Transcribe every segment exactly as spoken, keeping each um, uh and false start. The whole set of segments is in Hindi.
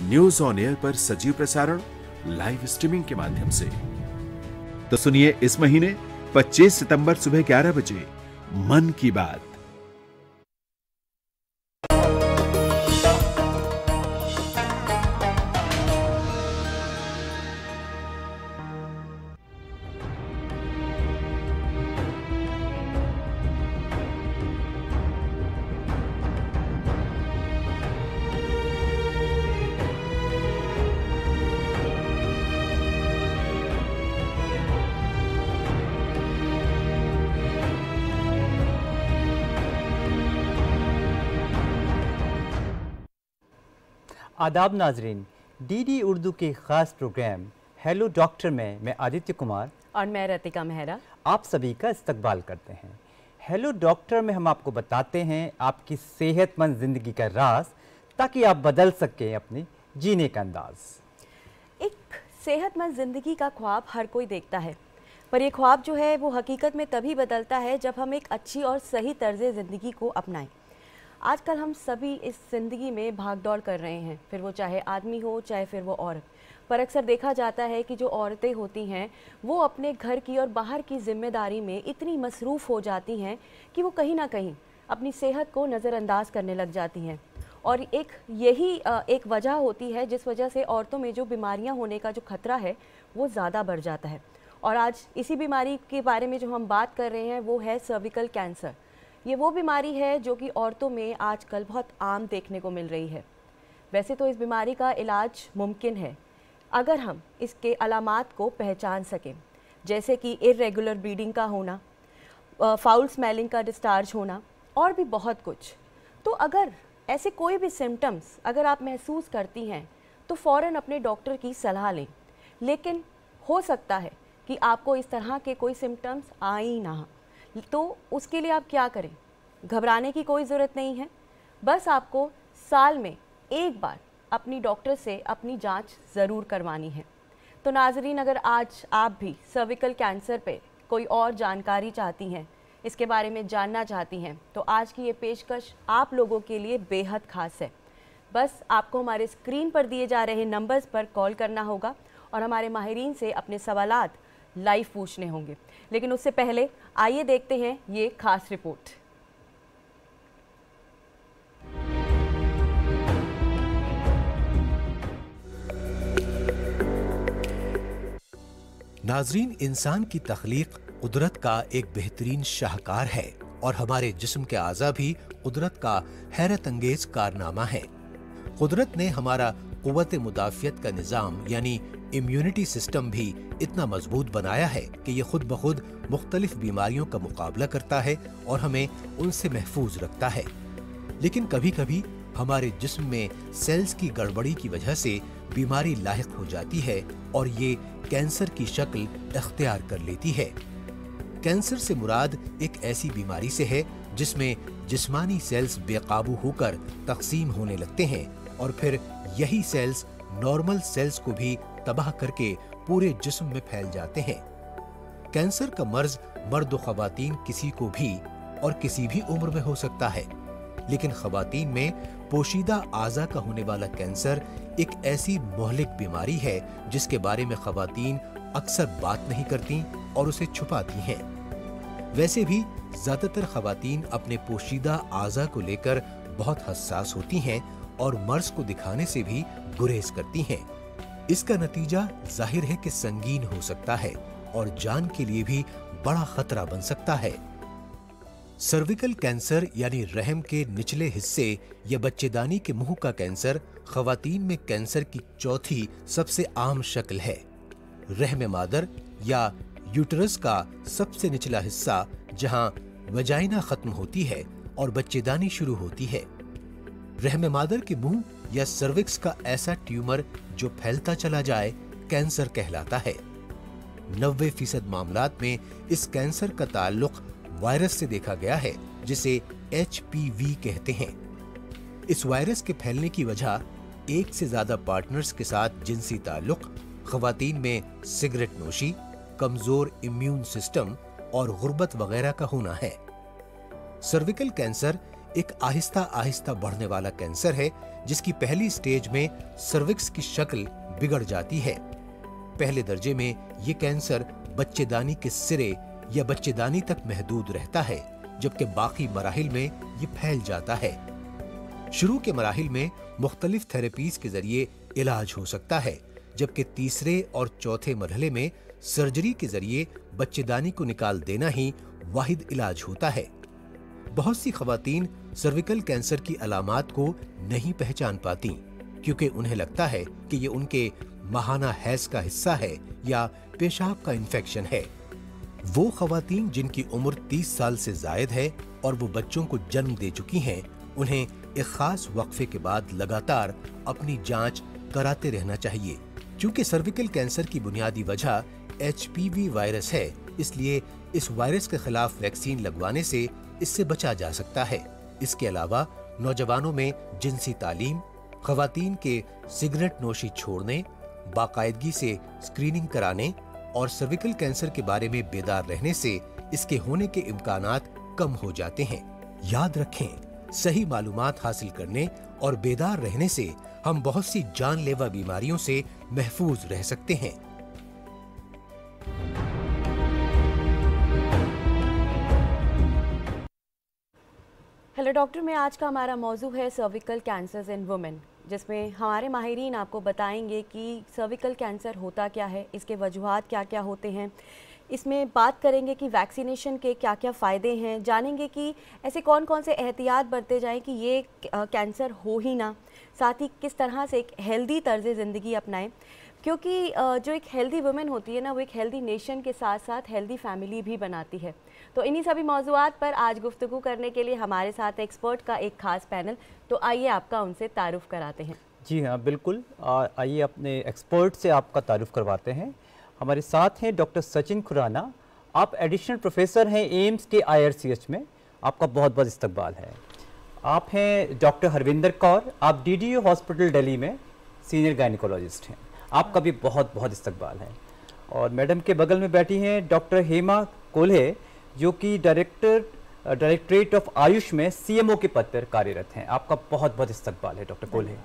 न्यूज ऑन एयर पर सजीव प्रसारण लाइव स्ट्रीमिंग के माध्यम से। तो सुनिए इस महीने पच्चीस सितंबर सुबह ग्यारह बजे मन की बात। आदाब नाजरीन, डीडी उर्दू के ख़ास प्रोग्राम हेलो डॉक्टर में मैं आदित्य कुमार और मैं रतिका मेहरा आप सभी का इस्तकबाल करते हैं। हेलो डॉक्टर में हम आपको बताते हैं आपकी सेहतमंद ज़िंदगी का राज, ताकि आप बदल सकें अपने जीने का अंदाज। एक सेहतमंद ज़िंदगी का ख्वाब हर कोई देखता है, पर ये ख्वाब जो है वो हकीकत में तभी बदलता है जब हम एक अच्छी और सही तर्ज़ ज़िंदगी को अपनाएं। आजकल हम सभी इस ज़िंदगी में भाग दौड़ कर रहे हैं, फिर वो चाहे आदमी हो चाहे फिर वो औरत। पर अक्सर देखा जाता है कि जो औरतें होती हैं वो अपने घर की और बाहर की जिम्मेदारी में इतनी मसरूफ़ हो जाती हैं कि वो कहीं ना कहीं अपनी सेहत को नज़रअंदाज करने लग जाती हैं। और एक यही एक वजह होती है जिस वजह से औरतों में जो बीमारियां होने का जो खतरा है वो ज़्यादा बढ़ जाता है। और आज इसी बीमारी के बारे में जो हम बात कर रहे हैं वो है सर्विकल कैंसर। ये वो बीमारी है जो कि औरतों में आजकल बहुत आम देखने को मिल रही है। वैसे तो इस बीमारी का इलाज मुमकिन है अगर हम इसके अलामात को पहचान सकें, जैसे कि इर्रेगुलर ब्लीडिंग का होना, फाउल स्मेलिंग का डिस्चार्ज होना और भी बहुत कुछ। तो अगर ऐसे कोई भी सिम्टम्स अगर आप महसूस करती हैं तो फ़ौरन अपने डॉक्टर की सलाह लें। लेकिन हो सकता है कि आपको इस तरह के कोई सिम्टम्स आए ही ना, तो उसके लिए आप क्या करें? घबराने की कोई ज़रूरत नहीं है, बस आपको साल में एक बार अपनी डॉक्टर से अपनी जांच ज़रूर करवानी है। तो नाजरीन, अगर आज आप भी सर्विकल कैंसर पे कोई और जानकारी चाहती हैं, इसके बारे में जानना चाहती हैं, तो आज की ये पेशकश आप लोगों के लिए बेहद ख़ास है। बस आपको हमारे स्क्रीन पर दिए जा रहे नंबर्स पर कॉल करना होगा और हमारे माहिरीन से अपने सवालात लाइव पूछने होंगे। लेकिन उससे पहले आइए देखते हैं ये खास रिपोर्ट। नाजरीन, इंसान की तख्लीक कुदरत का एक बेहतरीन शाहकार है और हमारे जिस्म के आज़ा भी कुदरत का हैरत अंगेज कारनामा है। कुदरत ने हमारा कुव्वत मुदाफ़ियत का निज़ाम यानी इम्यूनिटी सिस्टम भी इतना मजबूत बनाया है कि ये खुद ब खुद मुख्तलिफ बीमारियों का मुकाबला करता है और हमें उनसे महफूज रखता है। लेकिन कभी कभी हमारे जिस्म में सेल्स की गड़बड़ी की वजह से बीमारी लाहिक हो जाती है और ये कैंसर की शक्ल अख्तियार कर लेती है। कैंसर से मुराद एक ऐसी बीमारी से है जिसमें जिस्मानी सेल्स बेकाबू होकर तकसीम होने लगते हैं और फिर यही सेल्स नॉर्मल सेल्स को भी तबाह करके पूरे जिस्म में फैल जाते हैं। कैंसर का मर्ज मर्द व ख़वातीन किसी को भी और किसी भी उम्र में हो सकता है, लेकिन ख़वातीन में पोशीदा आज़ा का होने वाला कैंसर एक ऐसी मोहलिक बीमारी है जिसके बारे में ख़वातीन अक्सर बात नहीं करती और उसे छुपाती हैं। वैसे भी ज़्यादातर ख़वातीन अपने पोशीदा आज़ा को लेकर बहुत हसास होती हैं और मर्ज को दिखाने से भी गुरेज करती हैं। इसका नतीजा जाहिर है कि संगीन हो सकता है और जान के लिए भी बड़ा खतरा बन सकता है। सर्विकल कैंसर यानी रहम के निचले हिस्से या बच्चेदानी के मुंह का कैंसर ख़वातीन में कैंसर की चौथी सबसे आम शक्ल है। रहम मादर या यूटरस का सबसे निचला हिस्सा जहां वजाइना खत्म होती है और बच्चेदानी शुरू होती है। रहम मादर के मुंह या सर्विक्स का ऐसा ट्यूमर जो फैलता चला जाए कैंसर कहलाता है। नब्बे फीसद मामलात में इस कैंसर का ताल्लुक वायरस से देखा गया है जिसे एच पी वी कहते हैं। इस वायरस के फैलने की वजह एक से ज्यादा पार्टनर्स के साथ जिनसी ताल्लुक, ख़वातीन में सिगरेट नोशी, कमजोर इम्यून सिस्टम और गुर्बत वगैरह का होना है। सर्विकल कैंसर एक आहिस्ता आहिस्ता बढ़ने वाला कैंसर है जिसकी पहली स्टेज में सर्विक्स की शक्ल बिगड़ जाती है। पहले दर्जे में ये कैंसर बच्चेदानी के सिरे या बच्चेदानी तक महदूद रहता है, जबकि बाकी मराहिल में ये फैल जाता है। शुरू के मराहिल में मुख्तलिफ थेरेपीज के जरिए इलाज हो सकता है, जबकि तीसरे और चौथे मरहले में सर्जरी के जरिए बच्चेदानी को निकाल देना ही वाहिद इलाज होता है। बहुत सी खवातीन सर्विकल कैंसर की अलामात को नहीं पहचान पाती, क्योंकि उन्हें लगता है कि ये उनके माहाना हैज का हिस्सा है या पेशाब का इन्फेक्शन है। वो खवातीन जिनकी उम्र तीस साल से जायद है और वो बच्चों को जन्म दे चुकी हैं, उन्हें एक खास वक्फे के बाद लगातार अपनी जांच कराते रहना चाहिए। क्योंकि सर्विकल कैंसर की बुनियादी वजह एच पी वी वायरस है, इसलिए इस वायरस के खिलाफ वैक्सीन लगवाने से इससे बचा जा सकता है। इसके अलावा नौजवानों में जिनसी तालीम, खवातीन के सिगरेट नोशी छोड़ने, बाकायदगी से स्क्रीनिंग कराने और सर्विकल कैंसर के बारे में बेदार रहने से इसके होने के इम्कानात कम हो जाते हैं। याद रखें, सही मालूमात हासिल करने और बेदार रहने से हम बहुत सी जानलेवा बीमारियों से महफूज रह सकते हैं। हेलो डॉक्टर में आज का हमारा मौजू है सर्विकल कैंसर्स इन वुमेन, जिसमें हमारे माहिरीन आपको बताएंगे कि सर्विकल कैंसर होता क्या है, इसके वजूहात क्या क्या होते हैं। इसमें बात करेंगे कि वैक्सीनेशन के क्या क्या फ़ायदे हैं, जानेंगे कि ऐसे कौन कौन से एहतियात बरते जाएं कि ये कैंसर हो ही ना, साथ ही किस तरह से एक हेल्दी तर्ज़ ज़िंदगी अपनाएं, क्योंकि जो एक हेल्दी वुमेन होती है ना, वो एक हेल्दी नेशन के साथ साथ हेल्दी फैमिली भी बनाती है। तो इन्हीं सभी मौज़ूआत पर आज गुफ्तगू करने के लिए हमारे साथ एक्सपर्ट का एक ख़ास पैनल, तो आइए आपका उनसे तारुफ़ कराते हैं। जी हाँ, बिल्कुल, आइए अपने एक्सपर्ट से आपका तारुफ़ करवाते हैं। हमारे साथ हैं डॉक्टर सचिन खुराना। आप एडिशनल प्रोफेसर हैं एम्स के आई आर सी एच में, आपका बहुत बहुत इस्तकबाल है। आप हैं डॉक्टर हरविंदर कौर, आप D D U hospital Delhi में सीनियर गायनिकोलॉजिस्ट हैं, आपका भी बहुत बहुत इस्तकबाल है। और मैडम के बगल में बैठी हैं डॉक्टर हेमा कोल्हे, जो कि डायरेक्टर डायरेक्टरेट ऑफ आयुष में सी एम ओ के पद पर कार्यरत हैं, आपका बहुत बहुत इस्तकबाल है डॉक्टर कोल्हे।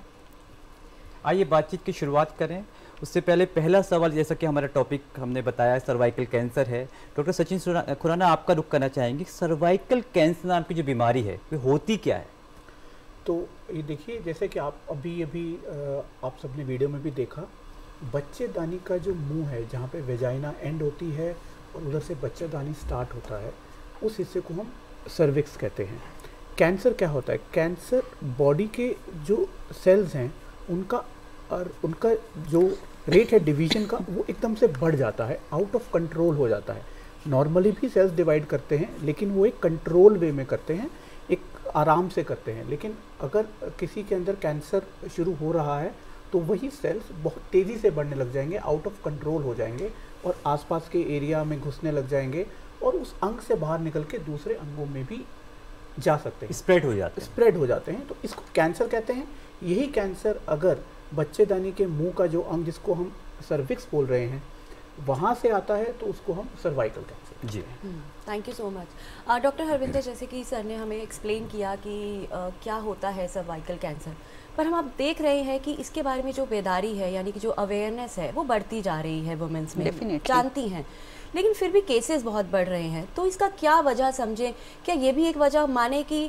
आइए बातचीत की शुरुआत करें। उससे पहले पहला सवाल, जैसा कि हमारा टॉपिक हमने बताया सर्वाइकल कैंसर है, डॉक्टर सचिन खुराना आपका रुख करना चाहेंगे, सर्वाइकल कैंसर नाम की जो बीमारी है वो होती क्या है? तो ये देखिए, जैसे कि आप अभी अभी आप सबने वीडियो में भी देखा, बच्चेदानी का जो मुंह है, जहाँ पे वेजाइना एंड होती है और उधर से बच्चेदानी स्टार्ट होता है, उस हिस्से को हम सर्विक्स कहते हैं। कैंसर क्या होता है? कैंसर बॉडी के जो सेल्स हैं उनका और उनका जो रेट है डिवीजन का, वो एकदम से बढ़ जाता है, आउट ऑफ कंट्रोल हो जाता है। नॉर्मली भी सेल्स डिवाइड करते हैं, लेकिन वो एक कंट्रोल वे में करते हैं, एक आराम से करते हैं। लेकिन अगर किसी के अंदर कैंसर शुरू हो रहा है तो वही सेल्स बहुत तेज़ी से बढ़ने लग जाएंगे, आउट ऑफ कंट्रोल हो जाएंगे और आसपास के एरिया में घुसने लग जाएंगे और उस अंग से बाहर निकल के दूसरे अंगों में भी जा सकते हैं, स्प्रेड हो जाते हैं स्प्रेड हो जाते हैं तो इसको कैंसर कहते हैं। यही कैंसर अगर बच्चेदानी के मुंह का जो अंग, जिसको हम सर्विक्स बोल रहे हैं, वहाँ से आता है तो उसको हम सर्वाइकल कैंसर। जी, thank you so much doctor Harvinder. जैसे कि सर ने हमें एक्सप्लेन किया कि uh, क्या होता है सर्वाइकल कैंसर, पर हम आप देख रहे हैं कि इसके बारे में जो बेदारी है, यानी कि जो अवेयरनेस है, वो बढ़ती जा रही है वुमेन्स में, जानती हैं, लेकिन फिर भी केसेस बहुत बढ़ रहे हैं। तो इसका क्या वजह समझें? क्या ये भी एक वजह माने कि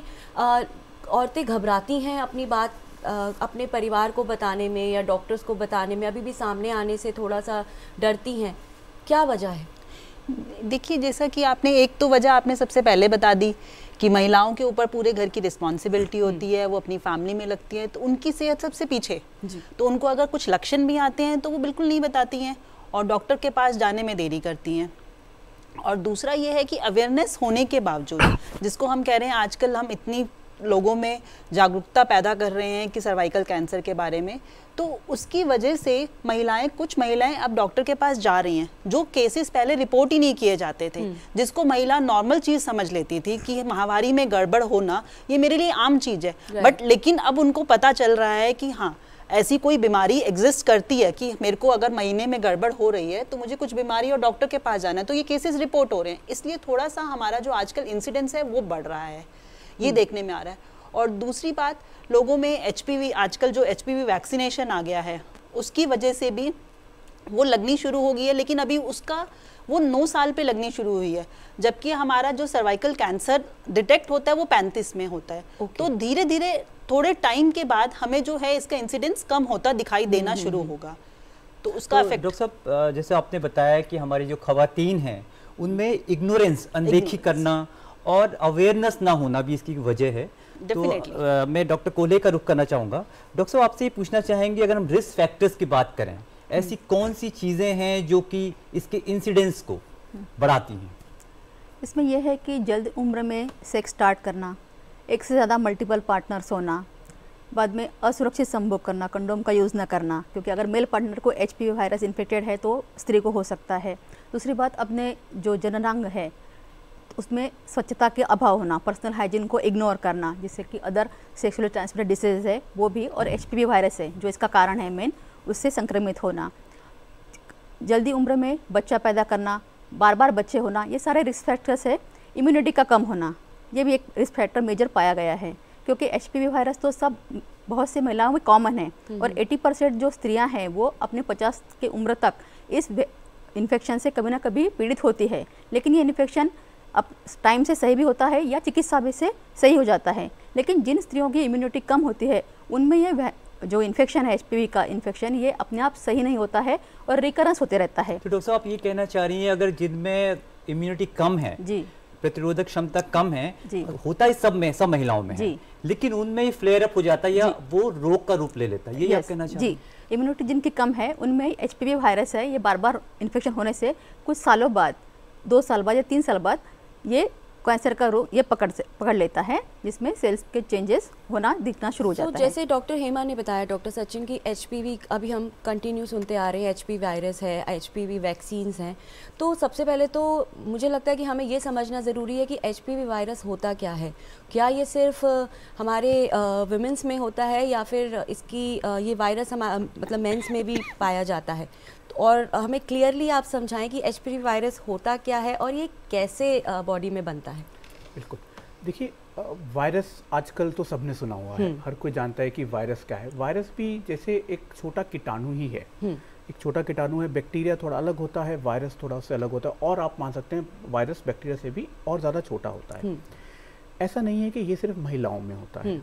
औरतें घबराती हैं अपनी बात आ, अपने परिवार को बताने में या डॉक्टर्स को बताने में, अभी भी सामने आने से थोड़ा सा डरती हैं? क्या वजह है? देखिए, जैसा कि आपने एक तो वजह आपने सबसे पहले बता दी कि महिलाओं के ऊपर पूरे घर की रिस्पॉन्सिबिलिटी होती है, वो अपनी फैमिली में लगती है, तो उनकी सेहत सबसे पीछे, तो उनको अगर कुछ लक्षण भी आते हैं तो वो बिल्कुल नहीं बताती हैं और डॉक्टर के पास जाने में देरी करती हैं। और दूसरा ये है कि अवेयरनेस होने के बावजूद, जिसको हम कह रहे हैं आजकल हम इतनी लोगों में जागरूकता पैदा कर रहे हैं कि सर्वाइकल कैंसर के बारे में, तो उसकी वजह से महिलाएं कुछ महिलाएं अब डॉक्टर के पास जा रही हैं, जो केसेस पहले रिपोर्ट ही नहीं किए जाते थे, जिसको महिला नॉर्मल चीज़ समझ लेती थी कि माहवारी में गड़बड़ होना ये मेरे लिए आम चीज़ है, बट लेकिन अब उनको पता चल रहा है कि हाँ ऐसी कोई बीमारी एग्जिस्ट करती है कि मेरे को अगर महीने में गड़बड़ हो रही है तो मुझे कुछ बीमारी और डॉक्टर के पास जाना है, तो ये केसेस रिपोर्ट हो रहे हैं। इसलिए थोड़ा सा हमारा जो आजकल इंसिडेंस है वो बढ़ रहा है, ये देखने में आ रहा है। और दूसरी बात, लोगों में एच पी वी, आजकल जो एच पी वी वैक्सीनेशन आ गया है उसकी वजह से भी वो लगनी शुरू हो गई है, लेकिन अभी उसका वो नौ साल पे लगनी शुरू हुई है, जबकि हमारा जो सर्वाइकल कैंसर डिटेक्ट होता है वो पैंतीस में होता है। okay. तो धीरे धीरे थोड़े टाइम के बाद हमें जो है इसका इंसिडेंस कम होता दिखाई देना शुरू होगा, तो उसका तो इफेक्ट। डॉक्टर साहब, जैसे आपने बताया कि हमारी जो खवातीन हैं उनमें इग्नोरेंस, अनदेखी करना और अवेयरनेस ना होना भी इसकी वजह है। तो आ, मैं डॉक्टर कोले का रुख करना चाहूँगा। डॉक्टर साहब, आपसे ये पूछना चाहेंगे, अगर हम रिस्क फैक्टर्स की बात करें, ऐसी कौन सी चीज़ें हैं जो कि इसके इंसिडेंस को बढ़ाती हैं? इसमें यह है कि जल्द उम्र में सेक्स स्टार्ट करना, एक से ज़्यादा मल्टीपल पार्टनर्स होना, बाद में असुरक्षित संभोग करना, कंडोम का यूज़ ना करना, क्योंकि अगर मेल पार्टनर को H P V virus infected है तो स्त्री को हो सकता है। दूसरी बात, अपने जो जननांग है उसमें स्वच्छता के अभाव होना, पर्सनल हाइजीन को इग्नोर करना, जिससे कि अदर सेक्सुअली ट्रांसमिटेड डिसीज है वो भी, और एच पी वी वायरस है जो इसका कारण है मेन, उससे संक्रमित होना, जल्दी उम्र में बच्चा पैदा करना, बार बार बच्चे होना, ये सारे रिस्क फैक्टर्स है। इम्यूनिटी का कम होना, ये भी एक रिस्क फैक्टर मेजर पाया गया है, क्योंकि एच पी वी वायरस तो सब बहुत सी महिलाओं में कॉमन है, और अस्सी परसेंट जो स्त्रियां हैं वो अपने पचास की उम्र तक इस इन्फेक्शन से कभी ना कभी पीड़ित होती है। लेकिन ये इन्फेक्शन अब टाइम से सही भी होता है या चिकित्सा भी से सही हो जाता है, लेकिन जिन स्त्रियों की इम्यूनिटी कम होती है उनमें ये जो इन्फेक्शन है, एच पी वी का इन्फेक्शन, ये अपने आप सही नहीं होता है और रिकरेंस होते रहता है। तो डॉक्टर साहब, आप ये कहना चाह रही हैं, अगर जिनमें इम्यूनिटी कम है जी, प्रतिरोधक क्षमता कम है, होता है सब में, सब महिलाओं में है, लेकिन उनमें फ्लेयर अप हो जाता है या वो रोग का रूप ले लेता है, यही आप कहना चाह रही हैं? जी, इम्यूनिटी जिनकी कम है उनमें एच पी वी वायरस है, ये बार बार इन्फेक्शन होने से कुछ सालों बाद, दो साल बाद या तीन साल बाद ये कैंसर का रोग ये पकड़ से पकड़ लेता है, जिसमें सेल्स के चेंजेस होना दिखना शुरू हो जाता so, है। जैसे डॉक्टर हेमा ने बताया, डॉक्टर सचिन, की एच पी वी अभी हम कंटिन्यू सुनते आ रहे हैं, एच पी वी वायरस है, एच पी वी वैक्सीन्स हैं, तो सबसे पहले तो मुझे लगता है कि हमें ये समझना ज़रूरी है कि एच पी वी वायरस होता क्या है। क्या ये सिर्फ हमारे वुमेंस में होता है या फिर इसकी ये वायरस हम मतलब मेंस में भी पाया जाता है, और हमें क्लियरली आप समझाएं कि एच पी वी वायरस होता क्या है और ये कैसे बॉडी में बनता है। बिल्कुल, देखिए, वायरस आजकल तो सबने सुना हुआ है, हर कोई जानता है कि वायरस क्या है। वायरस भी जैसे एक छोटा कीटाणु ही है, एक छोटा कीटाणु है। बैक्टीरिया थोड़ा अलग होता है, वायरस थोड़ा उससे अलग होता है, और आप मान सकते हैं वायरस बैक्टीरिया से भी और ज़्यादा छोटा होता है। ऐसा नहीं है कि ये सिर्फ महिलाओं में होता है।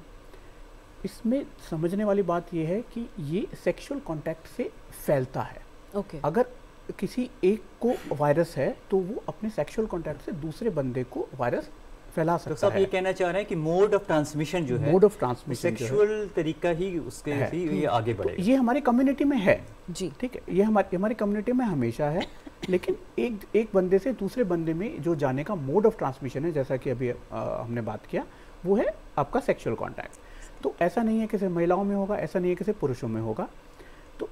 इसमें समझने वाली बात यह है कि ये सेक्सुअल कॉन्टैक्ट से फैलता है। Okay. अगर किसी एक को वायरस है तो वो अपने सेक्सुअल कॉन्टैक्ट से दूसरे बंदे को वायरस फैला सकता है। तो ये कहना चाह रहे हैं कि मोड ऑफ ट्रांसमिशन जो है, मोड ऑफ ट्रांसमिशन सेक्सुअल तरीका ही उसके ही ये आगे बढ़ेगा। तो ये हमारी कम्युनिटी में है जी, ठीक है, ये हमारी हमारी कम्युनिटी में हमेशा है। लेकिन एक एक बंदे से दूसरे बंदे में जो जाने का मोड ऑफ ट्रांसमिशन है, जैसा कि अभी आ, हमने बात किया, वो है आपका सेक्सुअल कॉन्टैक्ट। तो ऐसा नहीं है कि सिर्फ महिलाओं में होगा, ऐसा नहीं है कि सिर्फ पुरुषों में होगा। तो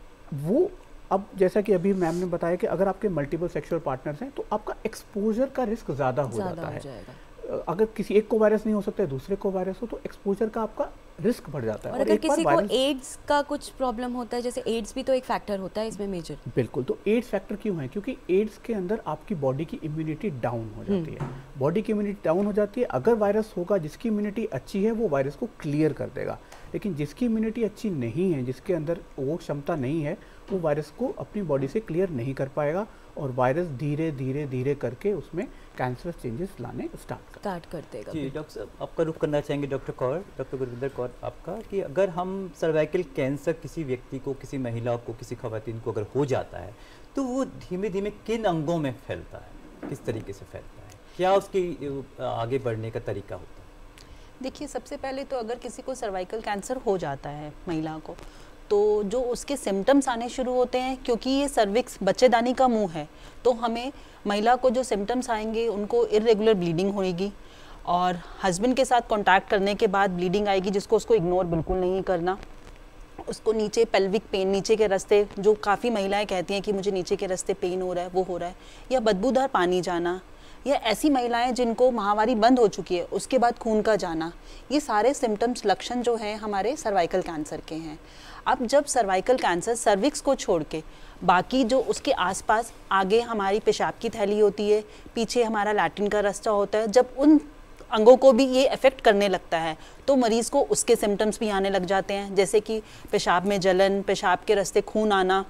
वो अब जैसा कि अभी मैम ने बताया कि अगर आपके मल्टीपल सेक्सुअल पार्टनर्स हैं तो आपका एक्सपोजर का रिस्क ज़्यादा हो जाता है। अगर किसी एक को वायरस नहीं हो सकता है, दूसरे को वायरस हो, तो एक्सपोजर का आपका रिस्क बढ़ जाता है। और, और अगर किसी को एड्स का कुछ प्रॉब्लम होता है, जैसे एड्स भी तो एक फैक्टर होता है इसमें मेजर। बिल्कुल, तो एड्स फैक्टर क्यों है? क्योंकि एड्स के अंदर आपकी बॉडी की इम्यूनिटी डाउन हो जाती है। बॉडी की इम्यूनिटी डाउन हो जाती है। अगर वायरस होगा, जिसकी इम्यूनिटी अच्छी है वो वायरस को क्लियर कर देगा, लेकिन जिसकी इम्यूनिटी अच्छी नहीं है, जिसके अंदर वो क्षमता नहीं है, वो वायरस को अपनी बॉडी से क्लियर नहीं कर पाएगा, और वायरस धीरे धीरे धीरे करके उसमें कैंसरस चेंजेस लाने स्टार्ट स्टार्ट कर देगा। जी डॉक्टर साहब, आपका रुख करना चाहेंगे डॉक्टर कौर, डॉक्टर गुरविंदर कौर आपका, कि अगर हम सर्वाइकल कैंसर किसी व्यक्ति को, किसी महिला को, किसी खवातीन को अगर हो जाता है तो वो धीमे धीमे किन अंगों में फैलता है, किस तरीके से फैलता है, क्या उसकी आगे बढ़ने का तरीका होता है? देखिए, सबसे पहले तो अगर किसी को सर्वाइकल कैंसर हो जाता है महिला को, तो जो उसके सिम्टम्स आने शुरू होते हैं, क्योंकि ये सर्विक्स बच्चेदानी का मुंह है, तो हमें महिला को जो सिम्टम्स आएंगे उनको इरेगुलर ब्लीडिंग होगी, और हस्बैंड के साथ कांटेक्ट करने के बाद ब्लीडिंग आएगी, जिसको उसको इग्नोर बिल्कुल नहीं करना। उसको नीचे पेल्विक पेन, नीचे के रास्ते, जो काफ़ी महिलाएं कहती हैं कि मुझे नीचे के रास्ते पेन हो रहा है, वो हो रहा है, या बदबूदार पानी जाना, या ऐसी महिलाएं जिनको माहवारी बंद हो चुकी है उसके बाद खून का जाना, ये सारे सिम्टम्स, लक्षण जो हैं हमारे सर्वाइकल कैंसर के हैं। अब जब सर्वाइकल कैंसर सर्विक्स को छोड़ के बाकी जो उसके आसपास, आगे हमारी पेशाब की थैली होती है, पीछे हमारा लैट्रिन का रास्ता होता है, जब उन अंगों को भी ये अफेक्ट करने लगता है, तो मरीज़ को उसके सिम्टम्स भी आने लग जाते हैं, जैसे कि पेशाब में जलन, पेशाब के रास्ते खून आना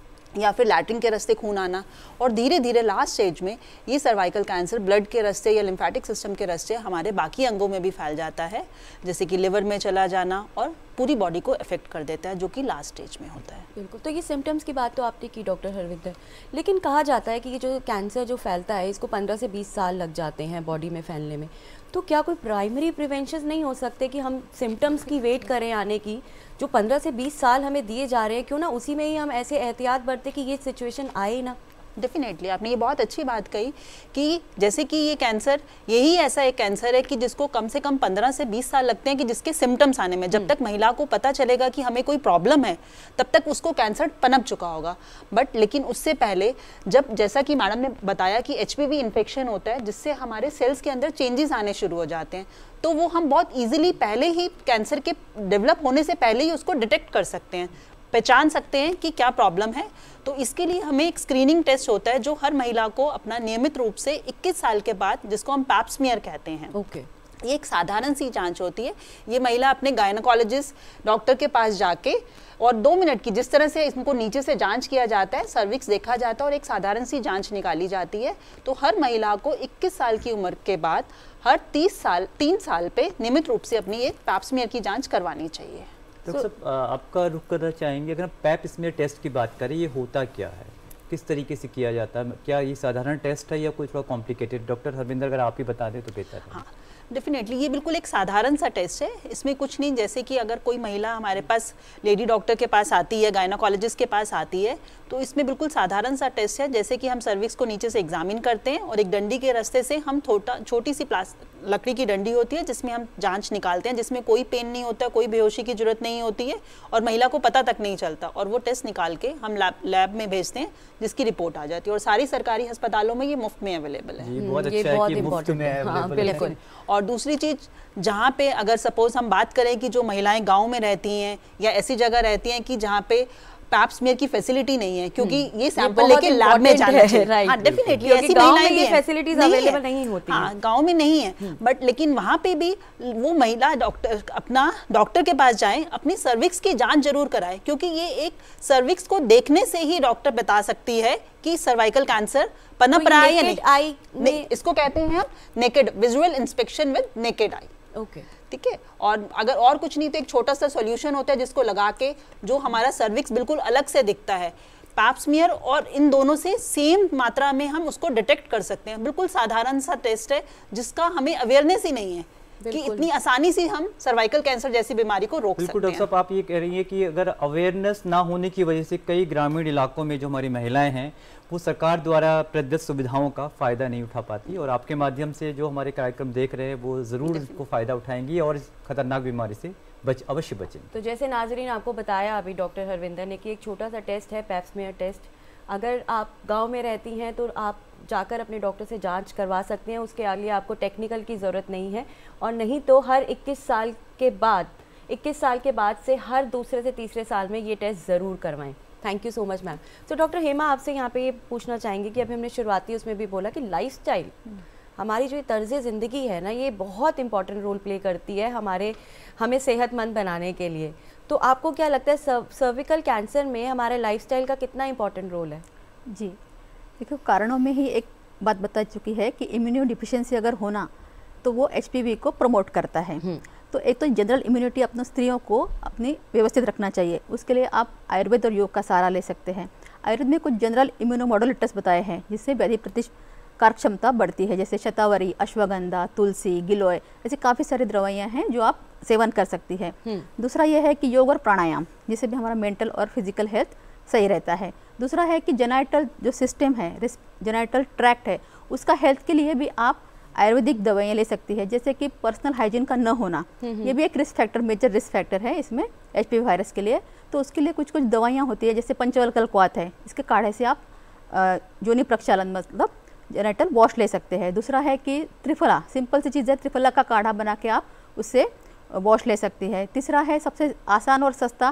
या फिर लैट्रिन के रास्ते खून आना, और धीरे धीरे लास्ट स्टेज में ये सर्वाइकल कैंसर ब्लड के रास्ते या लिम्फेटिक सिस्टम के रास्ते हमारे बाकी अंगों में भी फैल जाता है, जैसे कि लिवर में चला जाना और पूरी बॉडी को अफेक्ट कर देता है, जो कि लास्ट स्टेज में होता है। बिल्कुल, तो ये सिम्टम्स की बात तो आपने की डॉक्टर हरविंदर, लेकिन कहा जाता है कि ये जो कैंसर जो फैलता है इसको पंद्रह से बीस साल लग जाते हैं बॉडी में फैलने में, तो क्या कोई प्राइमरी प्रिवेंशन नहीं हो सकते कि हम सिम्टम्स की वेट करें आने की, जो पंद्रह से बीस साल हमें दिए जा रहे हैं, क्यों ना उसी में ही हम ऐसे एहतियात बरतें कि ये सिचुएशन आए ना। डेफिनेटली आपने ये बहुत अच्छी बात कही कि जैसे कि ये कैंसर यही ऐसा एक कैंसर है कि जिसको कम से कम पंद्रह से बीस साल लगते हैं कि जिसके सिम्टम्स आने में, जब तक महिला को पता चलेगा कि हमें कोई प्रॉब्लम है तब तक उसको कैंसर पनप चुका होगा। बट लेकिन उससे पहले जब, जैसा कि मैडम ने बताया कि एचपीवी इन्फेक्शन होता है जिससे हमारे सेल्स के अंदर चेंजेस आने शुरू हो जाते हैं, तो वो हम बहुत ईजिली पहले ही कैंसर के डेवलप होने से पहले ही उसको डिटेक्ट कर सकते हैं, पहचान सकते हैं कि क्या प्रॉब्लम है। तो इसके लिए हमें एक स्क्रीनिंग टेस्ट होता है जो हर महिला को अपना नियमित रूप से इक्कीस साल के बाद, जिसको हम पैप स्मीयर कहते हैं, ओके okay. ये एक साधारण सी जांच होती है। ये महिला अपने गायनोकोलॉजिस्ट डॉक्टर के पास जाके और दो मिनट की, जिस तरह से इनको नीचे से जांच किया जाता है, सर्विक्स देखा जाता है और एक साधारण सी जांच निकाली जाती है, तो हर महिला को इक्कीस साल की उम्र के बाद हर तीस साल तीन साल पे नियमित रूप से अपनी एक पैप स्मीयर की जांच करवानी चाहिए। डॉक्टर साहब, आपका रुख करना चाहेंगे, अगर हम पैप स्मीयर टेस्ट की बात करें, ये होता क्या है, किस तरीके से किया जाता है, क्या ये साधारण टेस्ट है या कोई थोड़ा कॉम्प्लिकेटेड? डॉक्टर हरविंदर अगर आप ही बता दें तो बेहतर है। हाँ, डेफिनेटली ये बिल्कुल एक साधारण सा टेस्ट है, इसमें कुछ नहीं। जैसे कि अगर कोई महिला हमारे पास लेडी डॉक्टर के पास आती है, गायनोकोलॉजिस्ट के पास आती है, तो इसमें बिल्कुल साधारण सा टेस्ट है, जैसे कि हम सर्विक्स को नीचे से एग्जामिन करते हैं और एक डंडी के रास्ते से हम छोटा छोटी सी प्लास्टिक लकड़ी की डंडी होती है जिसमें हम जांच निकालते हैं, जिसमें कोई पेन नहीं होता, कोई बेहोशी की जरूरत नहीं होती है और महिला को पता तक नहीं चलता, और वो टेस्ट निकाल के हम लैब लैब में भेजते हैं जिसकी रिपोर्ट आ जाती है, और सारी सरकारी अस्पतालों में ये मुफ्त में अवेलेबल है। ये बहुत अच्छा है कि मुफ्त में अवेलेबल है। और दूसरी चीज, जहाँ पे अगर सपोज हम बात करें कि जो महिलाएं गांव में रहती हैं या ऐसी जगह रहती हैं कि जहाँ पे पैप स्मीयर की फैसिलिटी नहीं है, क्योंकि ये सैंपल लेके लैब में जाना चाहिए। हाँ, डेफिनेटली ऐसी महिलाएं भी फैसिलिटीज अवेलेबल नहीं होती हैं। हाँ, गांव में नहीं है, बट लेकिन वहाँ पे भी वो महिला डॉक्टर अपना डॉक्टर के पास जाएं, अपनी सर्विक्स की जांच जरूर कराएं, क्योंकि ये एक सर्विक्स को देखने से ही डॉक्टर बता सकती है कि सर्वाइकल कैंसर पनप रहा है या नहीं। इसको कहते हैं हम naked visual inspection with naked eye. Okay, ठीक है। और अगर और कुछ नहीं तो एक छोटा सा सॉल्यूशन होता है जिसको लगा के जो हमारा सर्विक्स बिल्कुल अलग से दिखता है, पैप स्मीयर और इन दोनों से सेम मात्रा में हम उसको डिटेक्ट कर सकते हैं। बिल्कुल साधारण सा टेस्ट है जिसका हमें अवेयरनेस ही नहीं है कि इतनी आसानी से हम सर्वाइकल कैंसर जैसी बीमारी को रोक सकते हैं। बिल्कुल डॉक्टर साहब, आप ये कह रही हैं कि अगर अवेयरनेस ना होने की वजह से कई ग्रामीण इलाकों में जो हमारी महिलाएं हैं वो सरकार द्वारा प्रदत्त सुविधाओं का फ़ायदा नहीं उठा पाती, और आपके माध्यम से जो हमारे कार्यक्रम देख रहे हैं वो ज़रूर इसको फ़ायदा उठाएंगी और इस खतरनाक बीमारी से बच अवश्य बचेंगे। तो जैसे नाजरीन आपको बताया अभी डॉक्टर हरविंदर ने कि एक छोटा सा टेस्ट है पैप स्मीयर टेस्ट, अगर आप गाँव में रहती हैं तो आप जाकर अपने डॉक्टर से जांच करवा सकते हैं, उसके लिए आपको टेक्निकल की ज़रूरत नहीं है, और नहीं तो हर इक्कीस साल के बाद इक्कीस साल के बाद से हर दूसरे से तीसरे साल में ये टेस्ट ज़रूर करवाएं। Thank you so much ma'am. तो डॉक्टर हेमा, आपसे यहाँ पे ये पूछना चाहेंगे कि अभी हमने शुरुआती उसमें भी बोला कि लाइफस्टाइल, हमारी जो तर्ज ज़िंदगी है ना, ये बहुत इंपॉर्टेंट रोल प्ले करती है हमारे हमें सेहतमंद बनाने के लिए। तो आपको क्या लगता है सर्विकल कैंसर में हमारे लाइफस्टाइल का कितना इंपॉर्टेंट रोल है? जी देखो, कारणों में ही एक बात बता चुकी है कि इम्यूनो डिफिशिएंसी अगर होना तो वो एचपीवी को प्रमोट करता है। तो एक तो जनरल इम्यूनिटी अपने स्त्रियों को अपनी व्यवस्थित रखना चाहिए, उसके लिए आप आयुर्वेद और योग का सहारा ले सकते हैं। आयुर्वेद में कुछ जनरल इम्यूनोमोडुलेटर्स बताए हैं जिससे व्याधि प्रतिकार क्षमता बढ़ती है, जैसे शतावरी, अश्वगंधा, तुलसी, गिलोय, ऐसी काफ़ी सारी दवाइयाँ हैं जो आप सेवन कर सकती है। दूसरा यह है कि योग और प्राणायाम, जिससे भी हमारा मेंटल और फिजिकल हेल्थ सही रहता है। दूसरा है कि जेनाइटल जो सिस्टम है, जेनाइटल ट्रैक्ट है, उसका हेल्थ के लिए भी आप आयुर्वेदिक दवाइयाँ ले सकती है, जैसे कि पर्सनल हाइजीन का न होना, ये भी एक risk factor, major risk factor है इसमें एचपीवी वायरस के लिए। तो उसके लिए कुछ कुछ दवाइयाँ होती है, जैसे पंचवल्कल क्वाथ है, इसके काढ़े से आप जोनि प्रक्षालन मतलब जेनेटल वॉश ले सकते हैं। दूसरा है कि त्रिफला, सिंपल सी चीज़ है, त्रिफला का काढ़ा बना के आप उससे वॉश ले सकती है। तीसरा है सबसे आसान और सस्ता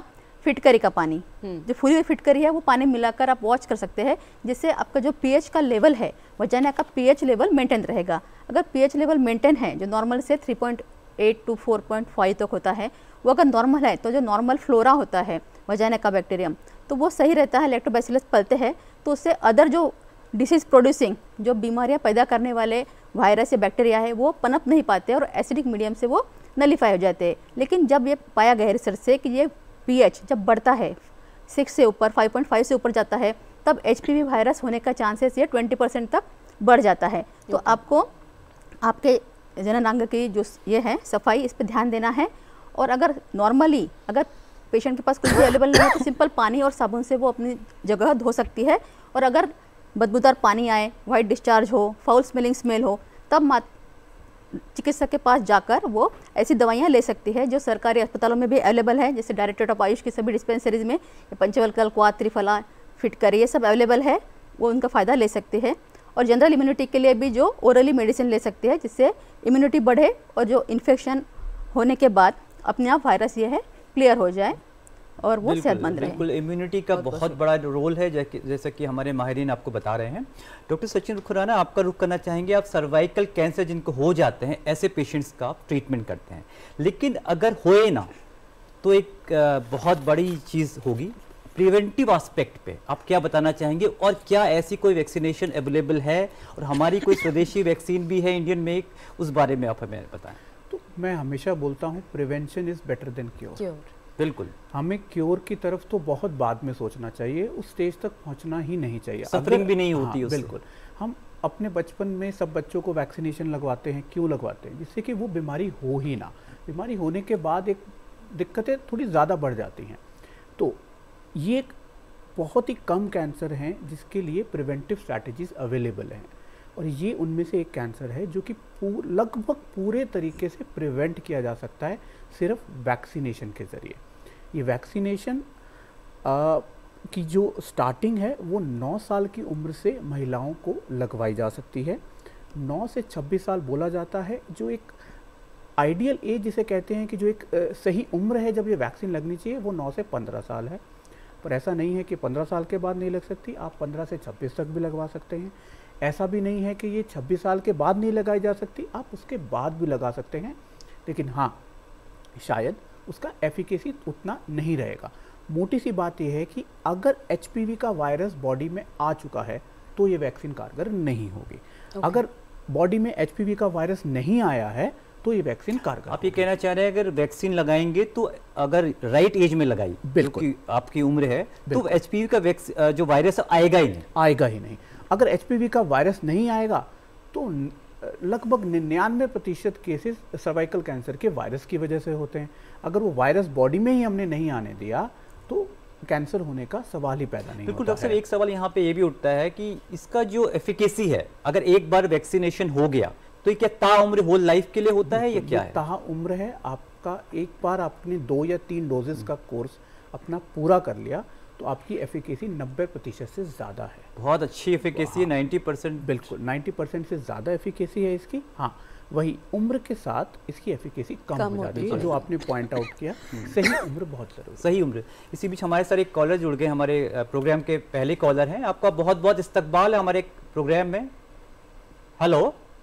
फिटकरी का पानी, जो फूली हुई फिटकरी है वो पानी मिलाकर आप वॉश कर सकते हैं, जिससे आपका जो पीएच का लेवल है, वजाइना का पीएच लेवल मेंटेन रहेगा। अगर पीएच लेवल मेंटेन है, जो नॉर्मल से three point eight to four point five तक होता है, वो अगर नॉर्मल है तो जो नॉर्मल फ्लोरा होता है वजाइना का बैक्टीरियम, तो वो सही रहता है, लैक्टोबैसिलस पलते हैं, तो उससे अदर जो डिसीज़ प्रोड्यूसिंग, जो बीमारियां पैदा करने वाले वायरस या बैक्टीरिया है, वो पनप नहीं पाते और एसिडिक मीडियम से वो नलीफाई हो जाते हैं। लेकिन जब ये पाया गया है रिसर्च से कि ये पीएच जब बढ़ता है सिक्स से ऊपर, फाइव पॉइंट फाइव से ऊपर जाता है, तब एचपीवी वायरस होने का चांसेस ये ट्वेंटी परसेंट तक बढ़ जाता है। तो आपको आपके जननांग की जो ये है सफाई, इस पर ध्यान देना है। और अगर नॉर्मली अगर पेशेंट के पास कुछ भी अवेलेबल नहीं है तो सिंपल पानी और साबुन से वो अपनी जगह धो सकती है। और अगर बदबूदार पानी आए, वाइट डिस्चार्ज हो, फाउल स्मेलिंग स्मेल हो, तब मात चिकित्सक के पास जाकर वो ऐसी दवाइयाँ ले सकती है जो सरकारी अस्पतालों में भी अवेलेबल है, जैसे डायरेक्टरेट ऑफ आयुष की सभी डिस्पेंसरीज में पंचवल्कल, क्वाथ, त्रिफला, फिटकरी, ये सब अवेलेबल है, वो उनका फ़ायदा ले सकते हैं। और जनरल इम्यूनिटी के लिए भी जो ओरली मेडिसिन ले सकते हैं, जिससे इम्यूनिटी बढ़े और जो इन्फेक्शन होने के बाद अपने आप वायरस ये है क्लियर हो जाए और वो सेहतमंद रहे। बिल्कुल, इम्यूनिटी का बहुत, बहुत बड़ा रोल है, जैसा कि हमारे माहिरीन आपको बता रहे हैं। डॉक्टर सचिन खुराना, आपका रुख करना चाहेंगे, आप सर्वाइकल कैंसर जिनको हो जाते हैं ऐसे पेशेंट्स का आप ट्रीटमेंट करते हैं, लेकिन अगर होए ना तो एक बहुत बड़ी चीज़ होगी, प्रिवेंटिव एस्पेक्ट पे आप क्या बताना चाहेंगे? और क्या ऐसी कोई वैक्सीनेशन अवेलेबल है और हमारी कोई स्वदेशी वैक्सीन भी है इंडियन मेक, उस बारे में आप हमें बताएं। तो मैं हमेशा बोलता हूँ prevention is better than cure. बिल्कुल, हमें क्योर की तरफ तो बहुत बाद में सोचना चाहिए, उस स्टेज तक पहुंचना ही नहीं चाहिए, सफरिंग भी नहीं होती। हाँ, बिल्कुल। हम अपने बचपन में सब बच्चों को वैक्सीनेशन लगवाते हैं, क्यों लगवाते हैं? जिससे कि वो बीमारी हो ही ना, बीमारी होने के बाद एक दिक्कतें थोड़ी ज़्यादा बढ़ जाती हैं। तो ये एक बहुत ही कम कैंसर हैं जिसके लिए प्रिवेंटिव स्ट्रैटेजीज अवेलेबल हैं, और ये उनमें से एक कैंसर है जो कि पूर, लगभग पूरे तरीके से प्रिवेंट किया जा सकता है सिर्फ वैक्सीनेशन के ज़रिए। ये वैक्सीनेशन की जो स्टार्टिंग है वो नौ साल की उम्र से महिलाओं को लगवाई जा सकती है। नौ से छब्बीस साल बोला जाता है, जो एक आइडियल एज जिसे कहते हैं कि जो एक आ, सही उम्र है जब ये वैक्सीन लगनी चाहिए, वो नौ से पंद्रह साल है। पर ऐसा नहीं है कि पंद्रह साल के बाद नहीं लग सकती, आप पंद्रह से छब्बीस तक भी लगवा सकते हैं। ऐसा भी नहीं है कि ये छब्बीस साल के बाद नहीं लगाई जा सकती, आप उसके बाद भी लगा सकते हैं। लेकिन हाँ, शायद उसका एफिकेसी उतना नहीं रहेगा। मोटी सी बात यह है कि अगर एचपीवी का वायरस बॉडी में आ चुका है तो ये वैक्सीन कारगर नहीं होगी। okay. अगर बॉडी में एचपीवी का वायरस नहीं आया है तो ये वैक्सीन कारगर। आप ये कहना चाह रहे हैं अगर वैक्सीन लगाएंगे तो अगर राइट एज में लगाई, बिल्कुल आपकी उम्र है, तो एचपीवी का जो वायरस आएगा ही नहीं आएगा ही नहीं। अगर एचपीवी का वायरस नहीं आएगा तो लगभग निन्यानवे प्रतिशत केसेस सर्वाइकल कैंसर के वायरस की वजह से होते हैं। अगर वो वायरस बॉडी में ही हमने नहीं आने दिया तो कैंसर होने का सवाल ही पैदा नहीं। बिल्कुल डॉक्टर साहब, एक सवाल यहाँ पे ये भी उठता है कि इसका जो एफिकेसी है, अगर एक बार वैक्सीनेशन हो गया तो ये क्या ताउम्र होल लाइफ के लिए होता है या क्या है? ताउम्र है। आपका एक बार आपने दो या तीन डोजेस का कोर्स अपना पूरा कर लिया तो आपकी एफिकेसी नब्बे प्रतिशत से ज़्यादा है। बहुत अच्छी एफिकेसी है, नब्बे परसेंट। बिल्कुल, नब्बे परसेंट से ज़्यादा एफिकेसी है इसकी। हाँ, वही उम्र के साथ इसकी एफिकेसी कम, कम हो जाती है, जो आपने पॉइंट आउट किया। सही उम्र बहुत जरूरी। सही उम्र। इसी बीच हमारे साथ एक कॉलर जुड़ गए, हमारे प्रोग्राम के पहले कॉलर हैं। आपका बहुत बहुत इस्तकबाल है हमारे प्रोग्राम में। हेलो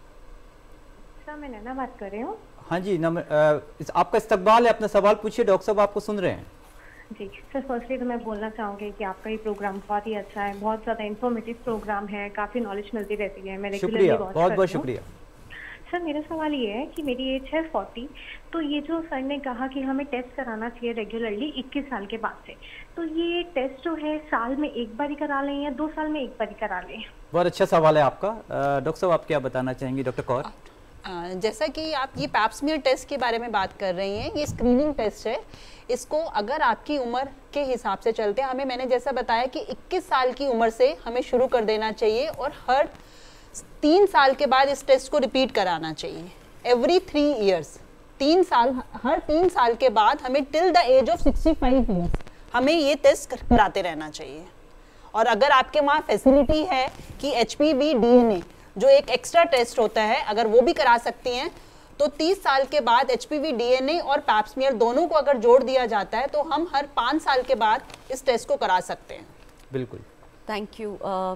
सर, मैं नैना बात कर रही हूँ। हाँ जी, नम, आ, इस, आपका इस्तकबाल है, अपना सवाल पूछिए, डॉक्टर साहब आपको सुन रहे हैं। जी सर, फर्स्टली तो मैं बोलना चाहूँगी कि आपका ये प्रोग्राम बहुत ही अच्छा है, बहुत ज़्यादा इन्फॉर्मेटिव प्रोग्राम है, काफ़ी नॉलेज मिलती रहती है। मैं शुक्रिया, बहुत बहुत शुक्रिया। सर, मेरा सवाल ये है कि मेरी एज है चालीस, तो ये जो सर ने कहा कि हमें टेस्ट कराना चाहिए रेगुलरली इक्कीस साल के बाद से, तो ये टेस्ट जो है साल में एक बार ही करा लें या दो साल में एक बार ही करा लें? बहुत अच्छा सवाल है आपका। डॉक्टर साहब, आप क्या बताना चाहेंगी? डॉक्टर कौर, जैसा कि आप ये पैप्समियर टेस्ट के बारे में बात कर रही हैं, ये स्क्रीनिंग टेस्ट है। इसको अगर आपकी उम्र के हिसाब से चलते हैं, हमें मैंने जैसा बताया कि इक्कीस साल की उम्र से हमें शुरू कर देना चाहिए और हर तीन साल के बाद इस टेस्ट को रिपीट कराना चाहिए। एवरी थ्री इयर्स, तीन साल, हर तीन साल के बाद हमें till the age of sixty five years हमें ये टेस्ट कराते रहना चाहिए। और अगर आपके वहाँ फैसिलिटी है कि H P V D N A जो एक एक्स्ट्रा टेस्ट होता है, अगर वो भी करा सकती हैं तो तीस साल के बाद एचपीवी डीएनए और पैप स्मीयर दोनों को अगर जोड़ दिया जाता है तो हम हर पाँच साल के बाद इस टेस्ट को करा सकते हैं। बिल्कुल, thank you.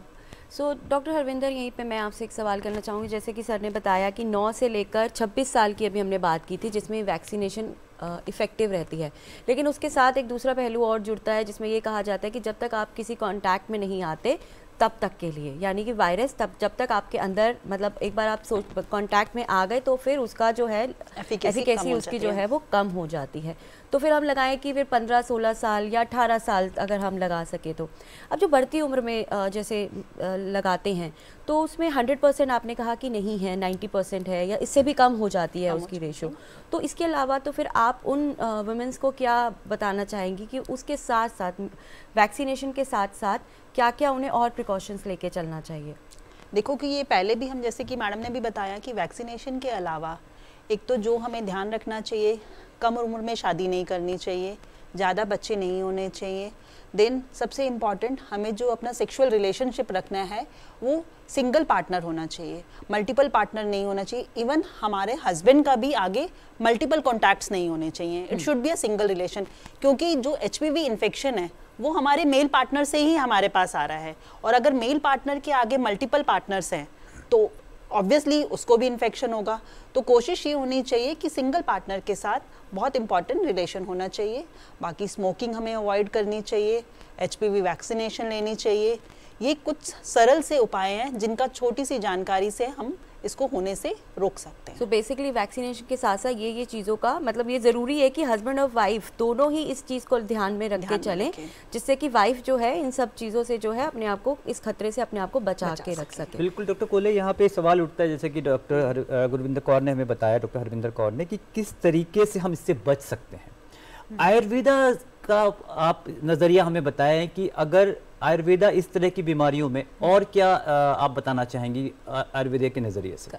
So doctor Harvinder, यहीं पे मैं आपसे एक सवाल करना चाहूँगी। जैसे कि सर ने बताया कि नौ से लेकर छब्बीस साल की अभी हमने बात की थी जिसमें वैक्सीनेशन इफ़ेक्टिव रहती है, लेकिन उसके साथ एक दूसरा पहलू और जुड़ता है जिसमें ये कहा जाता है कि जब तक आप किसी कांटेक्ट में नहीं आते तब तक के लिए, यानी कि वायरस तब जब तक आपके अंदर, मतलब एक बार आप सोच कांटेक्ट में आ गए तो फिर उसका जो है एफिकेसी उसकी जो है वो कम हो जाती है। तो फिर हम लगाएं कि फिर पंद्रह सोलह साल या अठारह साल अगर हम लगा सके तो। अब जो बढ़ती उम्र में जैसे लगाते हैं तो उसमें हंड्रेड परसेंट आपने कहा कि नहीं है, नाइन्टी परसेंट है या इससे भी कम हो जाती है उसकी रेशो। तो इसके अलावा तो फिर आप उन वुमेंस को क्या बताना चाहेंगी कि उसके साथ साथ वैक्सीनेशन के साथ साथ क्या क्या उन्हें और प्रिकॉशंस लेके चलना चाहिए? देखो कि ये पहले भी हम, जैसे कि मैडम ने भी बताया कि वैक्सीनेशन के अलावा एक तो जो हमें ध्यान रखना चाहिए, कम उम्र में शादी नहीं करनी चाहिए, ज़्यादा बच्चे नहीं होने चाहिए। देन सबसे इम्पॉर्टेंट, हमें जो अपना सेक्सुअल रिलेशनशिप रखना है वो सिंगल पार्टनर होना चाहिए, मल्टीपल पार्टनर नहीं होना चाहिए। इवन हमारे हस्बैंड का भी आगे मल्टीपल कॉन्टैक्ट्स नहीं होने चाहिए, it should be a single relation. क्योंकि जो एचपीवी इन्फेक्शन है वो हमारे मेल पार्टनर से ही हमारे पास आ रहा है, और अगर मेल पार्टनर के आगे मल्टीपल पार्टनर्स हैं तो ऑब्वियसली उसको भी इन्फेक्शन होगा। तो कोशिश ये होनी चाहिए कि सिंगल पार्टनर के साथ बहुत इंपॉर्टेंट रिलेशन होना चाहिए। बाकी स्मोकिंग हमें अवॉइड करनी चाहिए, एचपीवी वैक्सीनेशन लेनी चाहिए। ये कुछ सरल से उपाय हैं जिनका छोटी सी जानकारी से हम इसको होने से रोक सकते हैं। सो बेसिकली वैक्सीनेशन के साथ साथ ये ये चीज़ों का मतलब ये ज़रूरी है कि हस्बैंड और वाइफ दोनों ही इस चीज़ को ध्यान में रख के चलें, जिससे कि वाइफ जो है इन सब चीज़ों से जो है अपने आप को, इस खतरे से अपने आप को बचा, बचा के रख सके। बिल्कुल डॉक्टर कोले, यहाँ पे सवाल उठता है जैसे कि डॉक्टर गुरविंदर कौर ने हमें बताया, डॉक्टर हरविंदर कौर ने, कि किस तरीके से हम इससे बच सकते हैं। आयुर्वेदा का आप नज़रिया हमें बताएं कि अगर आयुर्वेदा इस तरह की बीमारियों में और क्या आप बताना चाहेंगी आयुर्वेदा के नज़रिए से?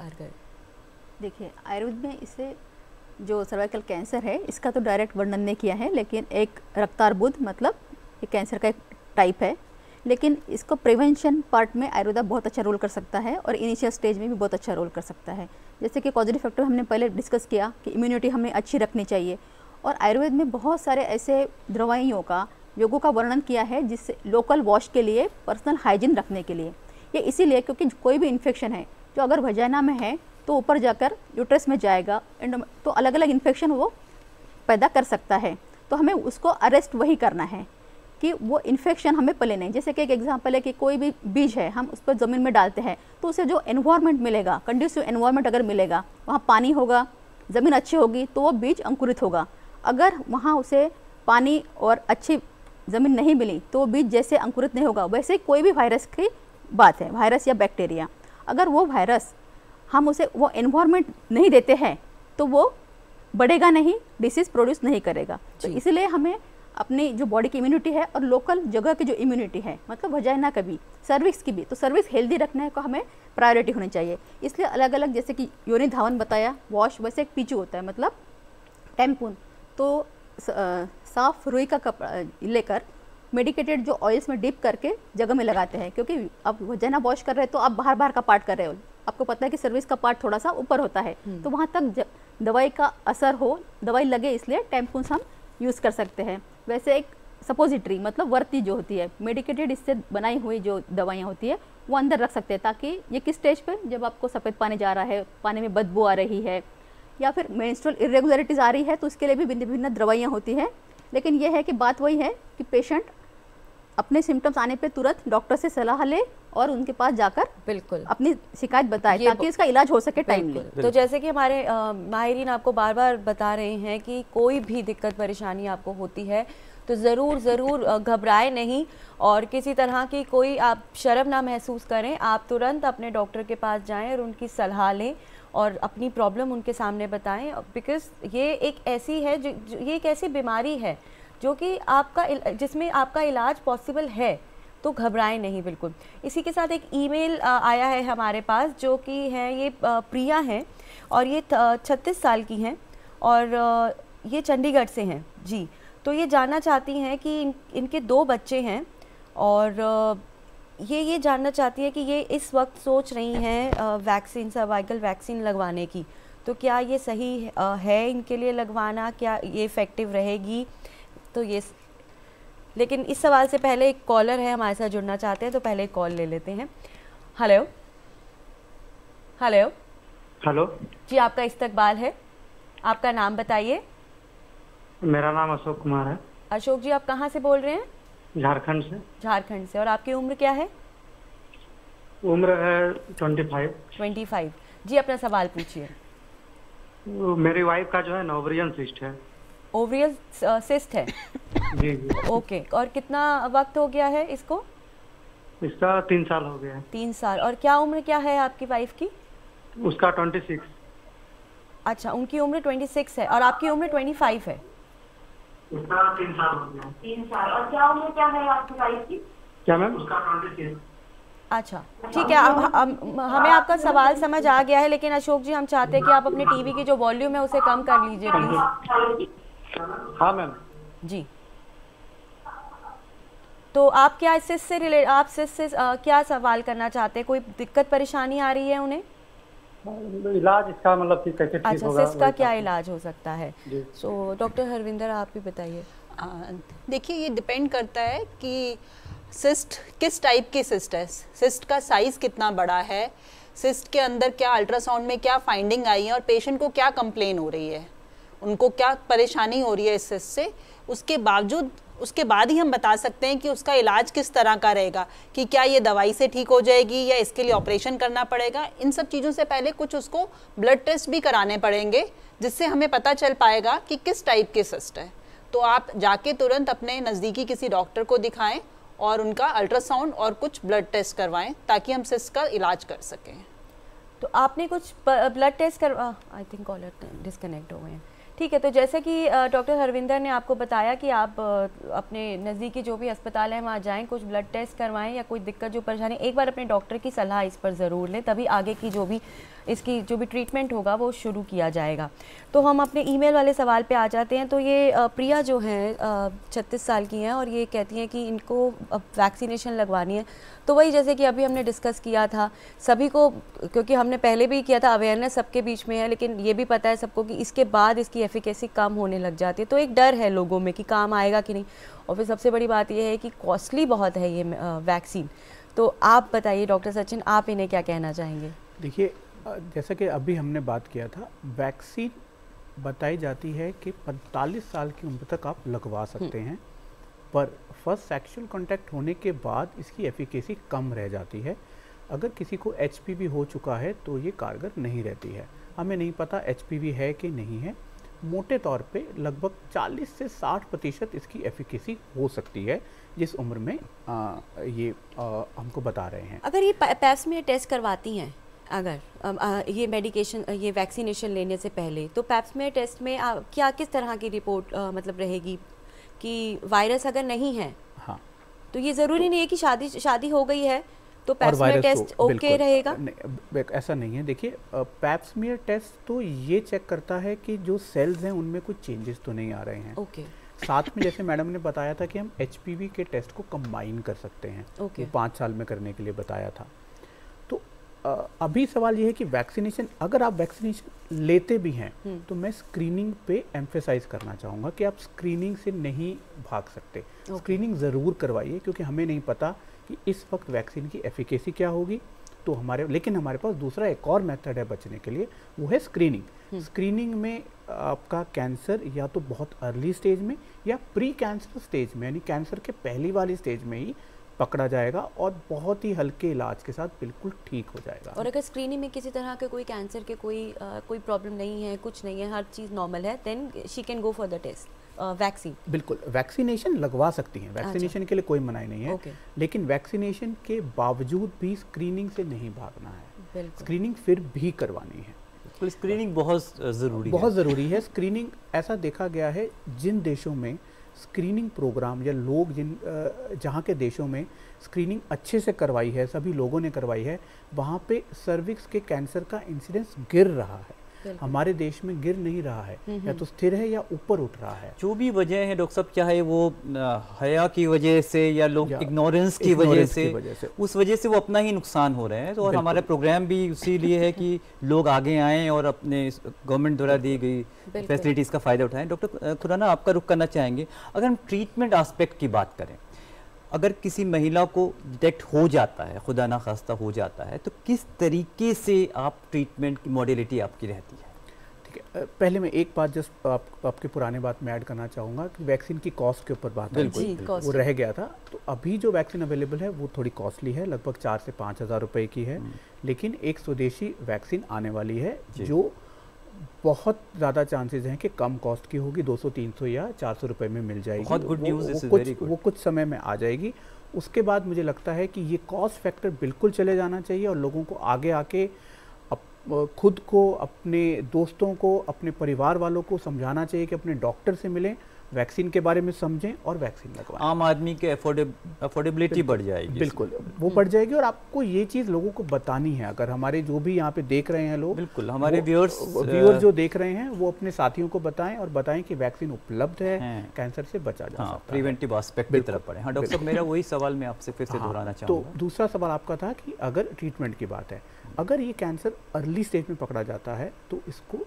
देखिए, आयुर्वेद में इसे जो सर्वाइकल कैंसर है इसका तो डायरेक्ट वर्णन नहीं किया है, लेकिन एक रक्तार्बुद मतलब ये कैंसर का एक टाइप है, लेकिन इसको प्रिवेंशन पार्ट में आयुर्वेदा बहुत अच्छा रोल कर सकता है और इनिशियल स्टेज में भी बहुत अच्छा रोल कर सकता है। जैसे कि पॉजिटिव फैक्टर हमने पहले डिस्कस किया कि इम्यूनिटी हमें अच्छी रखनी चाहिए, और आयुर्वेद में बहुत सारे ऐसे दवाइयों का, योगों का वर्णन किया है जिससे लोकल वॉश के लिए, पर्सनल हाइजीन रखने के लिए। ये इसीलिए क्योंकि कोई भी इन्फेक्शन है जो अगर वजाइना में है तो ऊपर जाकर यूट्रस में जाएगा, तो अलग अलग इन्फेक्शन वो पैदा कर सकता है। तो हमें उसको अरेस्ट वही करना है कि वो इन्फेक्शन हमें पले नहीं। जैसे कि एक एग्जांपल है कि कोई भी बीज है, हम उस पर ज़मीन में डालते हैं तो उसे जो एनवायरनमेंट मिलेगा, कंड्यूसिव एनवायरनमेंट अगर मिलेगा, वहाँ पानी होगा, ज़मीन अच्छी होगी तो वो बीज अंकुरित होगा। अगर वहाँ उसे पानी और अच्छी ज़मीन नहीं मिली तो वो बीज जैसे अंकुरित नहीं होगा। वैसे कोई भी वायरस की बात है, वायरस या बैक्टीरिया, अगर वो वायरस हम उसे वो एनवायरनमेंट नहीं देते हैं तो वो बढ़ेगा नहीं, डिसीज़ प्रोड्यूस नहीं करेगा। तो इसलिए हमें अपनी जो बॉडी की इम्यूनिटी है और लोकल जगह की जो इम्यूनिटी है, मतलब वजाइना का भी, सर्विक्स की भी, तो सर्विक्स हेल्दी रखने को हमें प्रायोरिटी होनी चाहिए। इसलिए अलग अलग, जैसे कि योनि धावन बताया, वॉश, वैसे एक पीचू होता है मतलब टैम्पून, तो साफ रुई का कपड़ा लेकर मेडिकेटेड जो ऑयल्स में डिप करके जगह में लगाते हैं, क्योंकि अब वजाइना वॉश कर रहे हैं तो आप बाहर बाहर का पार्ट कर रहे हो, आपको पता है कि सर्विस का पार्ट थोड़ा सा ऊपर होता है, तो वहाँ तक दवाई का असर हो, दवाई लगे, इसलिए टैम्पून्स हम यूज़ कर सकते हैं। वैसे एक सपोजिटरी मतलब वर्ती जो होती है, मेडिकेटेड इससे बनाई हुई जो दवाइयाँ होती है वो अंदर रख सकते हैं, ताकि ये किस स्टेज पे, जब आपको सफ़ेद पानी जा रहा है, पानी में बदबू आ रही है या फिर मेंस्ट्रुअल इरेगुलरिटीज़ आ रही है, तो उसके लिए भी भिन्न भिन्न दवाइयाँ होती हैं। लेकिन यह है कि बात वही है कि पेशेंट अपने सिम्टम्स आने पे तुरंत डॉक्टर से सलाह ले और उनके पास जाकर बिल्कुल अपनी शिकायत बताए ताकि इसका इलाज हो सके टाइमली। तो जैसे कि हमारे माहिरीन आपको बार बार बता रहे हैं कि कोई भी दिक्कत परेशानी आपको होती है तो ज़रूर ज़रूर घबराए नहीं और किसी तरह की कोई आप शर्म ना महसूस करें, आप तुरंत अपने डॉक्टर के पास जाएं और उनकी सलाह लें और अपनी प्रॉब्लम उनके सामने बताएं, बिकॉज़ ये एक ऐसी है जो, ये एक ऐसी बीमारी है जो कि आपका जिसमें आपका इलाज पॉसिबल है, तो घबराएं नहीं बिल्कुल। इसी के साथ एक ईमेल आया है हमारे पास जो कि है, ये प्रिया हैं और ये छत्तीस साल की हैं और ये चंडीगढ़ से हैं जी। तो ये जानना चाहती हैं कि इन, इनके दो बच्चे हैं और ये ये जानना चाहती है कि ये इस वक्त सोच रही हैं वैक्सीन, सर्वाइकल वैक्सीन लगवाने की, तो क्या ये सही आ, है इनके लिए लगवाना, क्या ये इफ़ेक्टिव रहेगी? तो ये, लेकिन इस सवाल से पहले एक कॉलर है हमारे साथ जुड़ना चाहते हैं, तो पहले एक कॉल ले लेते हैं। हेलो हेलो हेलो जी, आपका इस्तकबाल है, आपका नाम बताइए। मेरा नाम अशोक कुमार है। अशोक जी, आप कहाँ से बोल रहे हैं? झारखंड से। झारखंड से। और आपकी उम्र क्या है? उम्र है पच्चीस। पच्चीस। जी, अपना सवाल पूछिए। मेरी वाइफ का जो है ओवरियन सिस्ट है। ओवरियन सिस्ट है? जी जी। ओके, और कितना वक्त हो गया है इसको? इसका तीन साल हो गया है। तीन साल। और क्या उम्र क्या है आपकी वाइफ की? उसका छब्बीस। अच्छा, उनकी उम्र छब्बीस है और आपकी उम्र पच्चीस है। उसका तीन साल हो गया। तीन साल। और क्या उम्र क्या है आपकी वाइफ की? क्या मैम? उसका छब्बीस। अच्छा, ठीक है। अब हम हमें आपका सवाल समझ आ गया है, लेकिन अशोक जी हम चाहते हैं कि आप अपने टीवी की जो वॉल्यूम है उसे कम कर लीजिए प्लीज। हाँ मैम जी। तो आप क्या सिस से रिलेट आप सिस से आ, क्या सवाल करना चाहते हैं? कोई दिक्कत परेशानी आ रही है उन्हें? इलाज इसका मतलब कि कैसे ठीक अच्छा, होगा? सिस का क्या इलाज हो सकता है? सो डॉक्टर हरविंदर, आप भी बताइए। देखिए, ये डिपेंड करता है कि सिस्ट किस टाइप की सिस्ट है, सिस्ट का साइज़ कितना बड़ा है, सिस्ट के अंदर क्या अल्ट्रासाउंड में क्या फाइंडिंग आई है और पेशेंट को क्या कंप्लेन हो रही है, उनको क्या परेशानी हो रही है इस सिस्ट से। उसके बावजूद उसके बाद ही हम बता सकते हैं कि उसका इलाज किस तरह का रहेगा, कि क्या ये दवाई से ठीक हो जाएगी या इसके लिए ऑपरेशन करना पड़ेगा। इन सब चीज़ों से पहले कुछ उसको ब्लड टेस्ट भी कराने पड़ेंगे, जिससे हमें पता चल पाएगा कि किस टाइप की सिस्ट है। तो आप जाके तुरंत अपने नज़दीकी किसी डॉक्टर को दिखाएं और उनका अल्ट्रासाउंड और कुछ ब्लड टेस्ट करवाएं, ताकि हम सिस्ट का इलाज कर सकें। तो आपने कुछ ब्लड टेस्ट कर, आई थिंक कॉलर डिस्कनेक्ट हो गए हैं। ठीक है, तो जैसे कि डॉक्टर हरविंदर ने आपको बताया कि आप अपने नज़दीकी जो भी अस्पताल है वहाँ जाएं, कुछ ब्लड टेस्ट करवाएं, या कोई दिक्कत जो परेशानी, एक बार अपने डॉक्टर की सलाह इस पर ज़रूर लें, तभी आगे की जो भी इसकी जो भी ट्रीटमेंट होगा वो शुरू किया जाएगा। तो हम अपने ईमेल वाले सवाल पे आ जाते हैं। तो ये प्रिया जो हैं छत्तीस साल की हैं और ये कहती हैं कि इनको अब वैक्सीनेशन लगवानी है। तो वही जैसे कि अभी हमने डिस्कस किया था, सभी को, क्योंकि हमने पहले भी किया था, अवेयरनेस सबके बीच में है, लेकिन ये भी पता है सबको कि इसके बाद इसकी एफिकेसी कम होने लग जाती है। तो एक डर है लोगों में कि काम आएगा कि नहीं। और फिर सबसे बड़ी बात यह है कि कॉस्टली बहुत है ये वैक्सीन। तो आप बताइए डॉक्टर सचिन, आप इन्हें क्या कहना चाहेंगे? देखिए, जैसा कि अभी हमने बात किया था, वैक्सीन बताई जाती है कि पैंतालीस साल की उम्र तक आप लगवा सकते हैं, पर फर्स्ट सेक्सुअल कांटेक्ट होने के बाद इसकी एफिकेसी कम रह जाती है। अगर किसी को एचपीवी हो चुका है तो ये कारगर नहीं रहती है। हमें नहीं पता एचपीवी है कि नहीं है। मोटे तौर पे लगभग चालीस से साठ प्रतिशत इसकी एफिकेसी हो सकती है जिस उम्र में आ, ये आ, हमको बता रहे हैं। अगर ये पैप्समियर टेस्ट करवाती हैं, अगर आ, आ, ये मेडिकेशन ये वैक्सीनेशन लेने से पहले, तो पैप्समियर टेस्ट में आ, क्या किस तरह की रिपोर्ट आ, मतलब रहेगी कि वायरस अगर नहीं है, हाँ, तो ये ज़रूरी नहीं है कि शादी शादी हो गई है तो पैप्समियर टेस्ट ओके रहेगा? नहीं, ऐसा नहीं है। देखिए, पैप्समियर टेस्ट तो ये चेक करता है कि जो सेल्स हैं उनमें कुछ चेंजेस तो नहीं आ रहे हैं। ओके। साथ में जैसे मैडम ने बताया था कि हम एचपीवी के टेस्ट को कंबाइन कर सकते हैं, ओके, वो पाँच साल में करने के लिए बताया था। तो अभी सवाल ये है कि वैक्सीनेशन, अगर आप वैक्सीनेशन लेते भी हैं तो मैं स्क्रीनिंग पे एम्फेसाइज करना चाहूँगा कि आप स्क्रीनिंग से नहीं भाग सकते। स्क्रीनिंग ज़रूर करवाइए, क्योंकि हमें नहीं पता कि इस वक्त वैक्सीन की एफिकेसी क्या होगी। तो हमारे लेकिन हमारे पास दूसरा एक और मेथड है बचने के लिए, वो है स्क्रीनिंग। स्क्रीनिंग में आपका कैंसर या तो बहुत अर्ली स्टेज में या प्री कैंसर स्टेज में, यानी कैंसर के पहली वाली स्टेज में ही पकड़ा जाएगा और बहुत ही हल्के इलाज के साथ बिल्कुल ठीक हो जाएगा। और अगर स्क्रीनिंग में किसी तरह के कोई कैंसर के कोई आ, कोई प्रॉब्लम नहीं है, कुछ नहीं है, हर चीज़ नॉर्मल है, then she can go for the test vaccine. बिल्कुल, वैक्सीनेशन लगवा सकती हैं, वैक्सीनेशन के लिए कोई मनाही नहीं है, okay. लेकिन वैक्सीनेशन के बावजूद भी स्क्रीनिंग से नहीं भागना है, स्क्रीनिंग फिर भी करवानी है। तो स्क्रीनिंग बहुत ज़रूरी बहुत ज़रूरी है। स्क्रीनिंग, ऐसा देखा गया है जिन देशों में स्क्रीनिंग प्रोग्राम या लोग जिन जहाँ के देशों में स्क्रीनिंग अच्छे से करवाई है, सभी लोगों ने करवाई है, वहाँ पे सर्विक्स के कैंसर का इंसिडेंस गिर रहा है। हमारे देश में गिर नहीं रहा है, या तो स्थिर है या ऊपर उठ रहा है। जो भी वजह है डॉक्टर साहब, चाहे वो हया की वजह से या लोग इग्नोरेंस की वजह से, वजह से उस वजह से वो अपना ही नुकसान हो रहे हैं। तो और हमारा प्रोग्राम भी उसी लिए है कि लोग आगे आएँ और अपने गवर्नमेंट द्वारा दी गई फैसिलिटीज़ का फ़ायदा उठाएं। डॉक्टर खुराना, आपका रुख करना चाहेंगे, अगर हम ट्रीटमेंट आस्पेक्ट की बात करें, अगर किसी महिला को डिटेक्ट हो जाता है, खुदा ना खास्ता हो जाता है, तो किस तरीके से आप ट्रीटमेंट की मॉडलिटी आपकी रहती है? ठीक है, पहले मैं एक बात जस्ट आप, आपके पुराने बात में ऐड करना चाहूँगा कि वैक्सीन की कॉस्ट के ऊपर बात है, वो रह गया था। तो अभी जो वैक्सीन अवेलेबल है वो थोड़ी कॉस्टली है, लगभग चार से पाँच हज़ार रुपये की है, लेकिन एक स्वदेशी वैक्सीन आने वाली है जो बहुत ज़्यादा चांसेस हैं कि कम कॉस्ट की होगी, दो सौ तीन सौ या चार सौ रुपये में मिल जाएगी। बहुत गुड न्यूज़, वो, वो, कुछ, वो कुछ समय में आ जाएगी। उसके बाद मुझे लगता है कि ये कॉस्ट फैक्टर बिल्कुल चले जाना चाहिए और लोगों को आगे आके अप, खुद को, अपने दोस्तों को, अपने परिवार वालों को समझाना चाहिए कि अपने डॉक्टर से मिलें, वैक्सीन के बारे में समझें और वैक्सीन लगवाएं। आम आदमी के अफोर्डेबिलिटी बढ़ जाएगी, बिल्कुल वो बढ़ जाएगी। और आपको ये चीज़ लोगों को बतानी है। अगर हमारे जो भी यहाँ पे देख रहे हैं लोग, बिल्कुल हमारे व्यूअर्स व्यूअर जो देख रहे हैं वो अपने साथियों को बताएं और बताएं कि वैक्सीन उपलब्ध है, कैंसर से बचा जा सकता है। प्रिवेंटिव एस्पेक्ट की तरफ पड़े। हाँ डॉक्टर साहब, मेरा वही सवाल मैं आपसे फिर से दोहराना चाहूँगा। तो दूसरा सवाल आपका था कि अगर ट्रीटमेंट की बात है, अगर ये कैंसर अर्ली स्टेज में पकड़ा जाता है तो इसको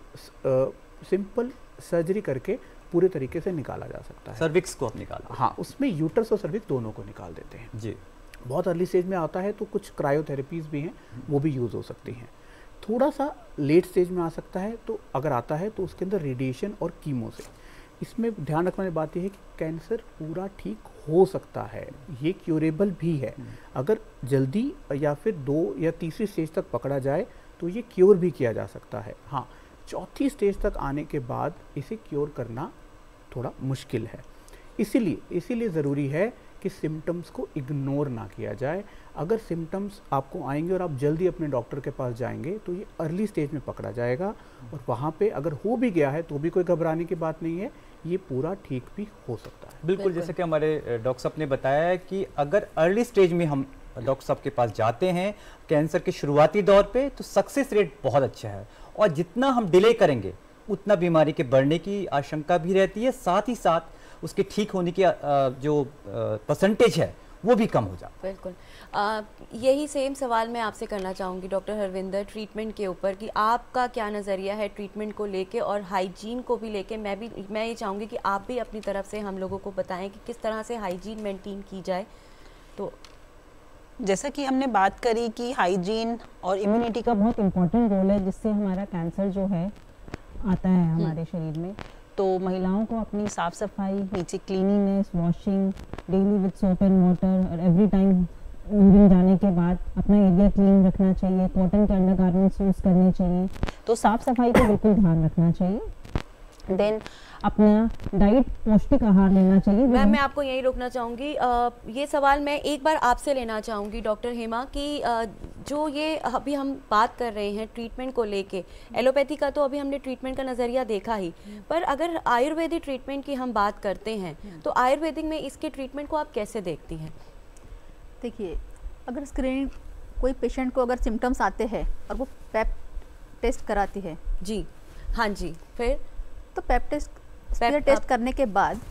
सिंपल सर्जरी करके पूरे तरीके से निकाला जा सकता है। सर्विक्स को आप निकाल, हाँ, उसमें यूट्रस और सर्विक्स दोनों को निकाल देते हैं जी। बहुत अर्ली स्टेज में आता है तो कुछ क्रायोथेरेपीज भी हैं, वो भी यूज़ हो सकती हैं। थोड़ा सा लेट स्टेज में आ सकता है, तो अगर आता है तो उसके अंदर रेडिएशन और कीमो से। इसमें ध्यान रखने वाली बात यह है कि कैंसर पूरा ठीक हो सकता है, ये क्यूरेबल भी है। अगर जल्दी या फिर दो या तीसरी स्टेज तक पकड़ा जाए तो ये क्योर भी किया जा सकता है। हाँ, चौथी स्टेज तक आने के बाद इसे क्योर करना थोड़ा मुश्किल है। इसीलिए इसीलिए ज़रूरी है कि सिम्टम्स को इग्नोर ना किया जाए। अगर सिम्टम्स आपको आएंगे और आप जल्दी अपने डॉक्टर के पास जाएंगे तो ये अर्ली स्टेज में पकड़ा जाएगा, और वहाँ पे अगर हो भी गया है तो भी कोई घबराने की बात नहीं है, ये पूरा ठीक भी हो सकता है। बिल्कुल, जैसे कि हमारे डॉक्टर साहब ने बताया है कि अगर अर्ली स्टेज में हम डॉक्टर साहब के पास जाते हैं कैंसर के शुरुआती दौर पे, तो सक्सेस रेट बहुत अच्छा है, और जितना हम डिले करेंगे उतना बीमारी के बढ़ने की आशंका भी रहती है, साथ ही साथ उसके ठीक होने की जो परसेंटेज है वो भी कम हो जाता है। बिल्कुल, आ, यही सेम सवाल मैं आपसे करना चाहूँगी डॉक्टर हरविंदर, ट्रीटमेंट के ऊपर कि आपका क्या नज़रिया है ट्रीटमेंट को लेके और हाइजीन को भी लेके। मैं भी मैं ये चाहूँगी कि आप भी अपनी तरफ से हम लोगों को बताएं कि किस तरह से हाइजीन मेंटेन की जाए। तो जैसा कि हमने बात करी कि हाइजीन और इम्यूनिटी का बहुत इम्पोर्टेंट रोल है जिससे हमारा कैंसर जो है आता है हमारे शरीर में। तो महिलाओं को अपनी साफ़ सफाई, नीचे cleaningness, washing daily with soap and water, और एवरी टाइम यूरिन जाने के बाद अपना एरिया क्लीन रखना चाहिए, कॉटन के अंडर गारमेंट्स यूज़ करने चाहिए। तो साफ़ सफाई को बिल्कुल ध्यान रखना चाहिए। देन अपना डाइट, पौष्टिक आहार लेना चाहिए। मैम, मैं आपको यही रोकना चाहूँगी, ये सवाल मैं एक बार आपसे लेना चाहूँगी डॉक्टर हेमा कि आ, जो ये अभी हम बात कर रहे हैं ट्रीटमेंट को लेके, एलोपैथी का तो अभी हमने ट्रीटमेंट का नज़रिया देखा ही, पर अगर आयुर्वेदिक ट्रीटमेंट की हम बात करते हैं तो आयुर्वेदिक में इसके ट्रीटमेंट को आप कैसे देखती हैं? देखिए, अगर स्क्रीनिंग कोई पेशेंट को अगर सिम्टम्स आते हैं और वो पेप टेस्ट कराती है, जी हाँ जी, फिर तो पेप टेस्ट पेप टेस्ट करने के बाद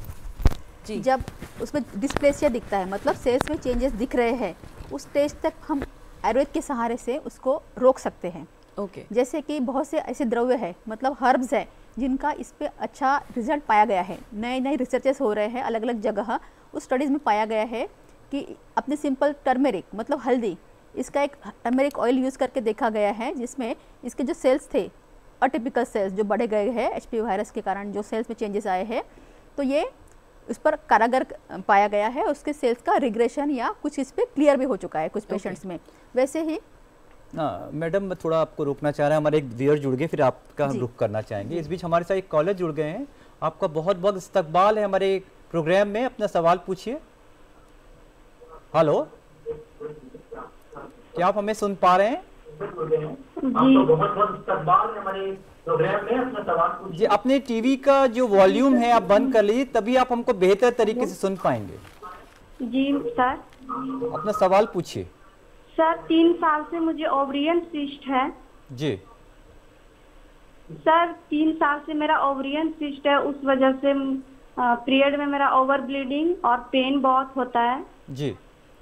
जी जब उसमें डिस्प्लेसिया दिखता है, मतलब सेल्स में चेंजेस दिख रहे हैं, उस स्टेज तक हम आयुर्वेद के सहारे से उसको रोक सकते हैं। Okay okay. जैसे कि बहुत से ऐसे द्रव्य है, मतलब हर्ब्स है, जिनका इस पे अच्छा रिजल्ट पाया गया है। नए नए रिसर्चेस हो रहे हैं अलग अलग जगह, उस स्टडीज़ में पाया गया है कि अपने सिंपल टर्मेरिक, मतलब हल्दी, इसका एक टर्मेरिक ऑयल यूज़ करके देखा गया है, जिसमें इसके जो सेल्स थे, अटिपिकल सेल्स जो बढ़े गए हैं एच पी वी वायरस के कारण, जो सेल्स में चेंजेस आए हैं, तो ये उस पर कारागर पाया गया है। उसके सेल्स का रिग्रेशन या कुछ इस पे क्लियर भी हो चुका है कुछ पेशेंट्स okay. में। वैसे ही हाँ मैडम, मैं थोड़ा आपको रोकना चाह रहा है, हमारे एक व्यूअर जुड़ गए, फिर आपका हम रुक करना चाहेंगे। इस बीच हमारे साथ एक कॉलर जुड़ गए हैं, आपका बहुत बहुत इस्तकबाल है हमारे प्रोग्राम में, अपना सवाल पूछिए। हेलो, क्या आप हमें सुन पा रहे हैं? जी, बहुत बहुत इस्तकबाल है हमारे प्रोग्राम में, अपना सवाल पूछिए। जी, अपने टीवी का जो वॉल्यूम है आप बंद कर लीजिए, तभी आप हमको बेहतर तरीके से सुन पाएंगे। जी सर, अपना सवाल पूछिए। सर, तीन साल से मुझे ओवरियन सिस्ट है। जी सर तीन साल से मेरा ओवरियन सिस्ट है, उस वजह से पीरियड में मेरा ओवर ब्लीडिंग और पेन बहुत होता है। जी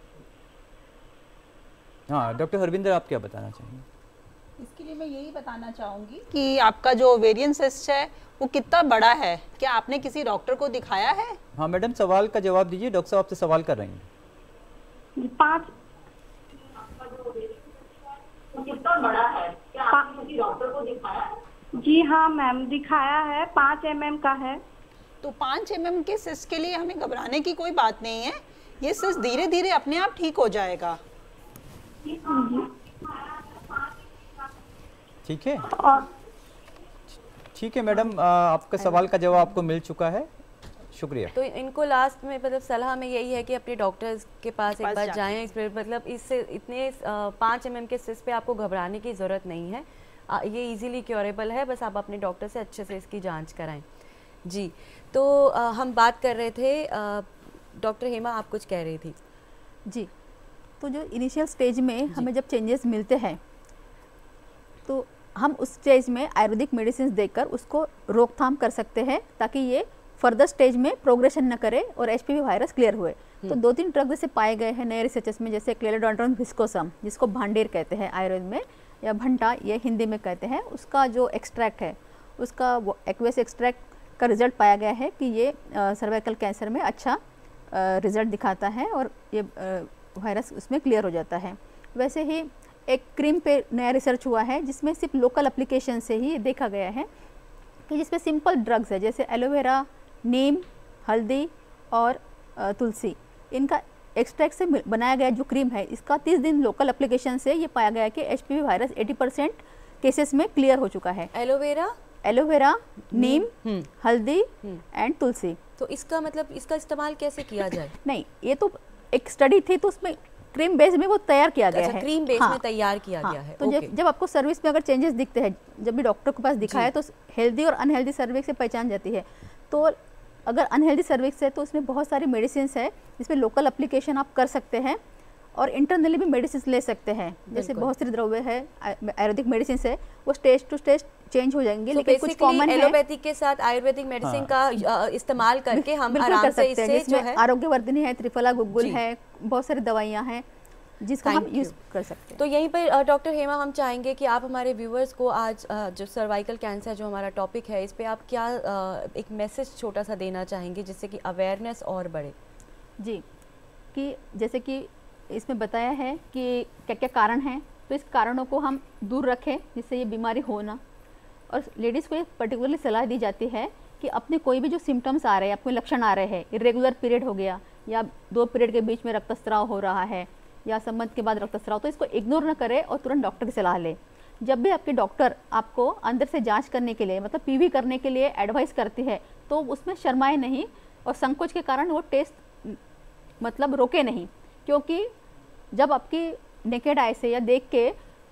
हाँ, डॉक्टर हरविंदर आप क्या बताना चाहेंगे? इसके लिए मैं यही बताना चाहूँगी कि आपका जो ओवेरियन सिस्ट है वो कितना बड़ा है, क्या आपने किसी डॉक्टर को दिखाया है? हाँ मैडम, सवाल का जवाब दीजिए, डॉक्टर साहब आपसे सवाल कर रहे हैं। पाँच कितना बड़ा है, क्या आपने किसी डॉक्टर को दिखाया है? जी हाँ मैम, दिखाया है, पाँच एम एम का है। तो पाँच एम एम के सिस्ट के लिए हमें घबराने की कोई बात नहीं है, ये सिस्ट धीरे धीरे अपने आप ठीक हो जाएगा। ठीक है, ठीक है मैडम, आपका सवाल का जवाब आपको मिल चुका है, शुक्रिया। तो इनको लास्ट में मतलब सलाह में यही है कि अपने डॉक्टर्स के पास एक बार जाएं, मतलब इससे इतने पाँच एम एम के सिस्ट पे आपको घबराने की ज़रूरत नहीं है, आ, ये इजीली क्योरेबल है, बस आप अपने डॉक्टर से अच्छे से इसकी जांच कराएं। जी, तो आ, हम बात कर रहे थे, डॉक्टर हेमा आप कुछ कह रही थी। जी, तो जो इनिशियल स्टेज में हमें जब चेंजेस मिलते हैं तो हम उस स्टेज में आयुर्वेदिक मेडिसिन देकर उसको रोकथाम कर सकते हैं ताकि ये फर्दर स्टेज में प्रोग्रेशन न करे और एचपीवी वायरस क्लियर हुए। तो दो तीन ड्रग जैसे पाए गए हैं नए रिसर्चेस में, जैसे क्लेरोडोंट्रम विस्कोसम जिसको भांडेर कहते हैं आयुर्वेद में, या भंटा ये हिंदी में कहते हैं, उसका जो एक्सट्रैक्ट है उसका वो एक्वेस एक्सट्रैक्ट का रिजल्ट पाया गया है कि ये सर्वाइकल कैंसर में अच्छा रिजल्ट दिखाता है और ये वायरस उसमें क्लियर हो जाता है। वैसे ही एक क्रीम पे नया रिसर्च हुआ है जिसमें सिर्फ लोकल एप्लीकेशन से ही देखा गया है कि जिसमें सिंपल ड्रग्स है जैसे एलोवेरा, नीम, हल्दी और तुलसी, इनका एक्सट्रैक्ट से बनाया गया जो क्रीम है, इसका तीस दिन लोकल एप्लीकेशन से ये पाया गया कि एचपीवी वायरस अस्सी परसेंट केसेस में क्लियर हो चुका है। एलोवेरा एलोवेरा, नीम, हल्दी एंड तुलसी। तो इसका मतलब इसका इस्तेमाल कैसे किया जाए? नहीं, ये तो एक स्टडी थी तो उसमें क्रीम बेस में वो तैयार किया गया अच्छा, है, क्रीम बेस हाँ, में तैयार किया हाँ, गया है। तो जब जब आपको सर्विस में अगर चेंजेस दिखते हैं, जब भी डॉक्टर के पास दिखाया तो हेल्दी और अनहेल्दी सर्विक्स से पहचान जाती है। तो अगर अनहेल्दी सर्विक्स है तो उसमें बहुत सारी मेडिसिन है जिसमें लोकल एप्लीकेशन आप कर सकते हैं और इंटरनली भी मेडिसिन ले सकते हैं। जैसे बहुत सारे द्रव्य है आयुर्वेदिक मेडिसिन है वो स्टेज टू स्टेज चेंज हो जाएंगे, so लेकिन कुछ कॉमन है। एलोपैथिक के साथ आयुर्वेदिक मेडिसिन हाँ। का इस्तेमाल करके हम आराम से इससे जो है आरोग्यवर्धिनी है, त्रिफला गुग्गुल है, बहुत सारी दवाइयाँ हैं जिसको हम यूज कर सकते हैं। तो यहीं पर डॉक्टर हेमा हम चाहेंगे कि आप हमारे व्यूअर्स को आज जो सर्वाइकल कैंसर जो हमारा टॉपिक है इस पे आप क्या एक मैसेज छोटा सा देना चाहेंगे जिससे कि अवेयरनेस और बढ़े? जी, कि जैसे कि इसमें बताया है कि क्या क्या कारण हैं, तो इस कारणों को हम दूर रखें जिससे ये बीमारी हो ना। और लेडीज़ को एक पर्टिकुलरली सलाह दी जाती है कि अपने कोई भी जो सिम्टम्स आ रहे हैं, आपको लक्षण आ रहे हैं, इरेगुलर पीरियड हो गया या दो पीरियड के बीच में रक्तस्राव हो रहा है या संबंध के बाद रक्तस्राव, तो इसको इग्नोर न करें और तुरंत डॉक्टर की सलाह लें। जब भी आपके डॉक्टर आपको अंदर से जांच करने के लिए मतलब पीवी करने के लिए एडवाइस करती है तो उसमें शर्माए नहीं और संकोच के कारण वो टेस्ट मतलब रोके नहीं, क्योंकि जब आपकी नेकेड आई से या देख के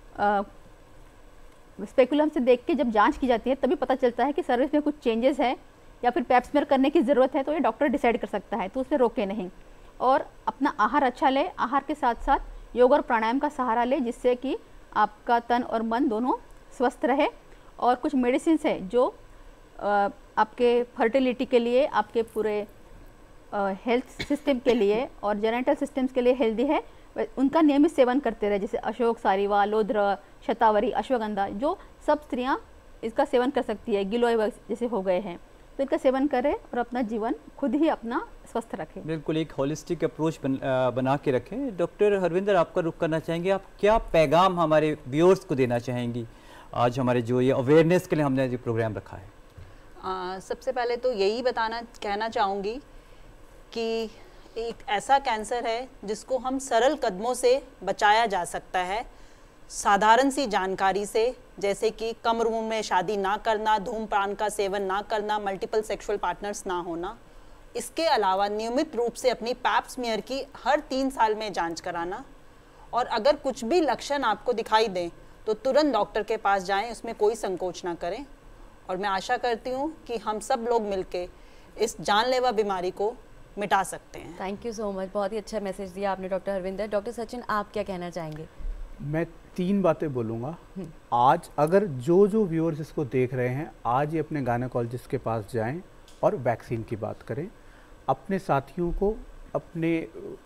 स्पेकुलम से देख के जब जांच की जाती है तभी पता चलता है कि सर्विस में कुछ चेंजेस है या फिर पैप स्मेयर करने की ज़रूरत है, तो ये डॉक्टर डिसाइड कर सकता है, तो उसे रोके नहीं। और अपना आहार अच्छा ले, आहार के साथ साथ योग और प्राणायाम का सहारा ले जिससे कि आपका तन और मन दोनों स्वस्थ रहे। और कुछ मेडिसिन है जो आ, आपके फर्टिलिटी के लिए, आपके पूरे हेल्थ सिस्टम के लिए और जेनेटल सिस्टम्स के लिए हेल्दी है, उनका नियमित सेवन करते रहे। जैसे अशोक, सारीवा, लोद्र, शतावरी, अश्वगंधा, जो सब स्त्रियां इसका सेवन कर सकती है, गिलोय जैसे हो गए हैं, तो इनका सेवन करें और अपना जीवन खुद ही अपना स्वस्थ रखें। बिल्कुल एक होलिस्टिक अप्रोच बन, आ, बना के रखें। डॉक्टर हरविंदर आपका रुख करना चाहेंगे, आप क्या पैगाम हमारे व्यूअर्स को देना चाहेंगी आज हमारे जो ये अवेयरनेस के लिए हमने जो प्रोग्राम रखा है? आ, सबसे पहले तो यही बताना कहना चाहूँगी कि एक ऐसा कैंसर है जिसको हम सरल कदमों से बचाया जा सकता है, साधारण सी जानकारी से, जैसे कि कम उम्र में शादी ना करना, धूम्रपान का सेवन ना करना, मल्टीपल सेक्सुअल पार्टनर्स ना होना। इसके अलावा नियमित रूप से अपनी पैप स्मीयर की हर तीन साल में जांच कराना, और अगर कुछ भी लक्षण आपको दिखाई दें तो तुरंत डॉक्टर के पास जाएं, उसमें कोई संकोच ना करें। और मैं आशा करती हूँ कि हम सब लोग मिलके इस जानलेवा बीमारी को मिटा सकते हैं। थैंक यू सो मच, बहुत ही अच्छा मैसेज दिया आपने डॉक्टर हरविंदर। डॉक्टर सचिन, आप क्या कहना चाहेंगे? मैं तीन बातें बोलूँगा। आज अगर जो जो व्यूअर्स इसको देख रहे हैं, आज ही अपने गायनेकोलॉजिस्ट के पास जाएं और वैक्सीन की बात करें। अपने साथियों को, अपने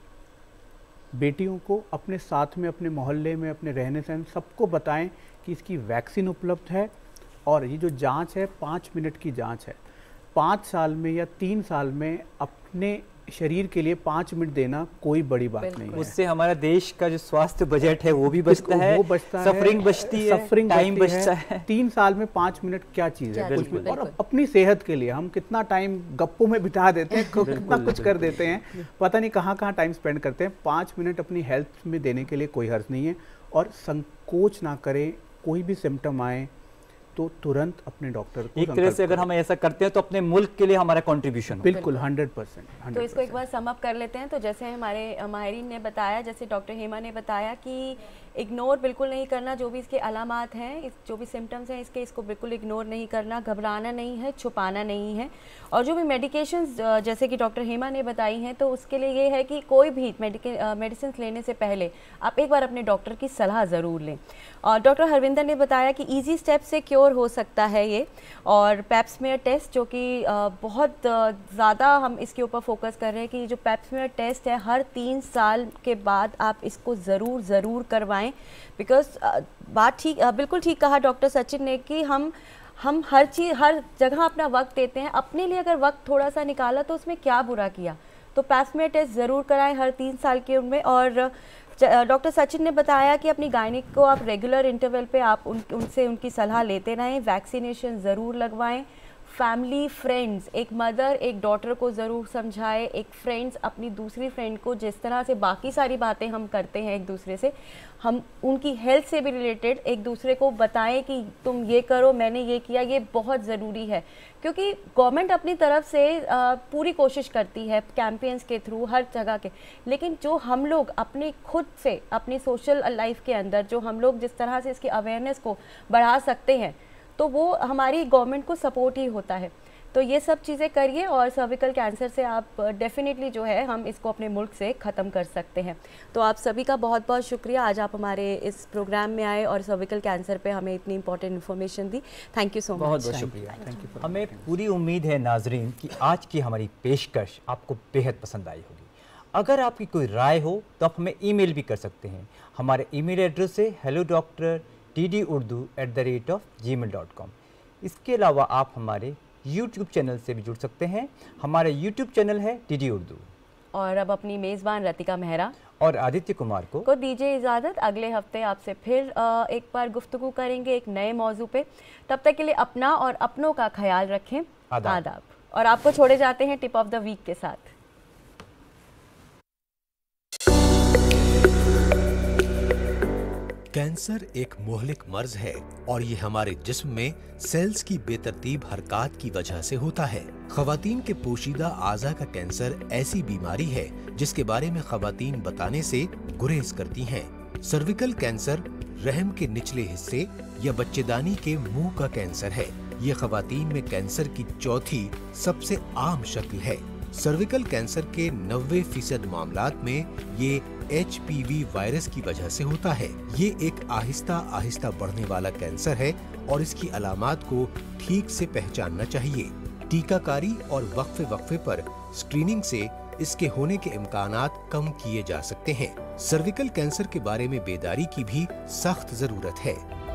बेटियों को, अपने साथ में, अपने मोहल्ले में, अपने रहने सहन सबको बताएं कि इसकी वैक्सीन उपलब्ध है। और ये जो जांच है पाँच मिनट की जांच है। पाँच साल में या तीन साल में अपने शरीर के लिए पाँच मिनट देना कोई बड़ी बात नहीं है। उससे हमारा देश का जो स्वास्थ्य बजट है वो भी बचता है, वो बचता सफरिंग है, बचती है, सफरिंग टाइम बचती बचता है। है। तीन साल में पाँच मिनट क्या चीज़ है, कुछ भी। और अपनी सेहत के लिए हम कितना टाइम गप्पों में बिता देते हैं, कितना कुछ कर देते हैं, पता नहीं कहाँ कहाँ टाइम स्पेंड करते हैं। पाँच मिनट अपनी हेल्थ में देने के लिए कोई हर्ज नहीं है। और संकोच ना करें, कोई भी सिम्टम आए तो तुरंत अपने डॉक्टर को। एक तरह से अगर हम ऐसा करते हैं तो अपने मुल्क के लिए हमारा कंट्रीब्यूशन। बिल्कुल हंड्रेड परसेंट। तो इसको एक बार सम अप कर लेते हैं। तो जैसे हमारे माहिरीन ने बताया, जैसे डॉक्टर हेमा ने बताया कि इग्नोर बिल्कुल नहीं करना जो भी इसके अलामात हैं, इस जो भी सिम्टम्स हैं इसके, इसको बिल्कुल इग्नोर नहीं करना, घबराना नहीं है, छुपाना नहीं है। और जो भी मेडिकेशंस जैसे कि डॉक्टर हेमा ने बताई हैं, तो उसके लिए ये है कि कोई भी मेडिसिन लेने से पहले आप एक बार अपने डॉक्टर की सलाह ज़रूर लें। और डॉक्टर हरविंदर ने बताया कि ईजी स्टेप से क्योर हो सकता है ये। और पैप्समेयर टेस्ट जो कि बहुत ज़्यादा हम इसके ऊपर फोकस कर रहे हैं कि जो पैप्समेयर टेस्ट है हर तीन साल के बाद आप इसको ज़रूर ज़रूर करवाएं। बिकॉज बात ठीक, बिल्कुल ठीक कहा डॉक्टर सचिन ने कि हम हम हर चीज़ हर जगह अपना वक्त देते हैं। अपने लिए अगर वक्त थोड़ा सा निकाला तो उसमें क्या बुरा किया। तो पैप्समेयर टेस्ट ज़रूर कराएं हर तीन साल की उम्र में। और डॉक्टर सचिन ने बताया कि अपनी गायनिक को आप रेगुलर इंटरवल पे आप उन उनसे उनकी सलाह लेते रहें। वैक्सीनेशन ज़रूर लगवाएं। फैमिली, फ्रेंड्स, एक मदर एक डॉटर को ज़रूर समझाए, एक फ्रेंड्स अपनी दूसरी फ्रेंड को, जिस तरह से बाकी सारी बातें हम करते हैं एक दूसरे से, हम उनकी हेल्थ से भी रिलेटेड एक दूसरे को बताएं कि तुम ये करो, मैंने ये किया। ये बहुत ज़रूरी है क्योंकि गवर्नमेंट अपनी तरफ से पूरी कोशिश करती है कैंपेन्स के थ्रू हर जगह के, लेकिन जो हम लोग अपने खुद से अपनी सोशल लाइफ के अंदर जो हम लोग जिस तरह से इसकी अवेयरनेस को बढ़ा सकते हैं, तो वो हमारी गवर्नमेंट को सपोर्ट ही होता है। तो ये सब चीज़ें करिए और सर्विकल कैंसर से आप डेफिनेटली जो है हम इसको अपने मुल्क से ख़त्म कर सकते हैं। तो आप सभी का बहुत बहुत शुक्रिया, आज आप हमारे इस प्रोग्राम में आए और सर्विकल कैंसर पे हमें इतनी इंपॉर्टेंट इन्फॉर्मेशन दी। Thank you so much. बहुत बहुत शुक्रिया। हमें पूरी उम्मीद है नाजरीन कि आज की हमारी पेशकश आपको बेहद पसंद आई होगी। अगर आपकी कोई राय हो तो आप हमें ईमेल भी कर सकते हैं। हमारे ईमेल एड्रेस है hello doctor T D Urdu at the rate of Gmail dot com. इसके अलावा आप हमारे यूट्यूब चैनल से भी जुड़ सकते हैं। हमारा यूट्यूब चैनल है टी डी उर्दू। और अब अपनी मेज़बान रतिका मेहरा और आदित्य कुमार को को दीजिए इजाज़त। अगले हफ्ते आपसे फिर एक बार गुफ्तगू करेंगे एक नए मौजू पे। तब तक के लिए अपना और अपनों का ख्याल रखें। आदाब। आदाब। और आपको छोड़े जाते हैं टिप ऑफ द वीक के साथ। कैंसर एक मोहलिक मर्ज है और ये हमारे जिस्म में सेल्स की बेतरतीब हरकत की वजह से होता है। खवातीन के पोशीदा आज़ा का कैंसर ऐसी बीमारी है जिसके बारे में खवातीन बताने से गुरेज करती हैं। सर्विकल कैंसर रहम के निचले हिस्से या बच्चेदानी के मुंह का कैंसर है। ये खवातीन में कैंसर की चौथी सबसे आम शक्ल है। सर्विकल कैंसर के नब्बे फीसद मामलात में ये एच पी वी वायरस की वजह से होता है। ये एक आहिस्ता आहिस्ता बढ़ने वाला कैंसर है और इसकी अलामात को ठीक से पहचानना चाहिए। टीकाकारी और वक्फे वक्फे पर स्क्रीनिंग से इसके होने के इम्कानात कम किए जा सकते हैं। सर्विकल कैंसर के बारे में बेदारी की भी सख्त जरूरत है।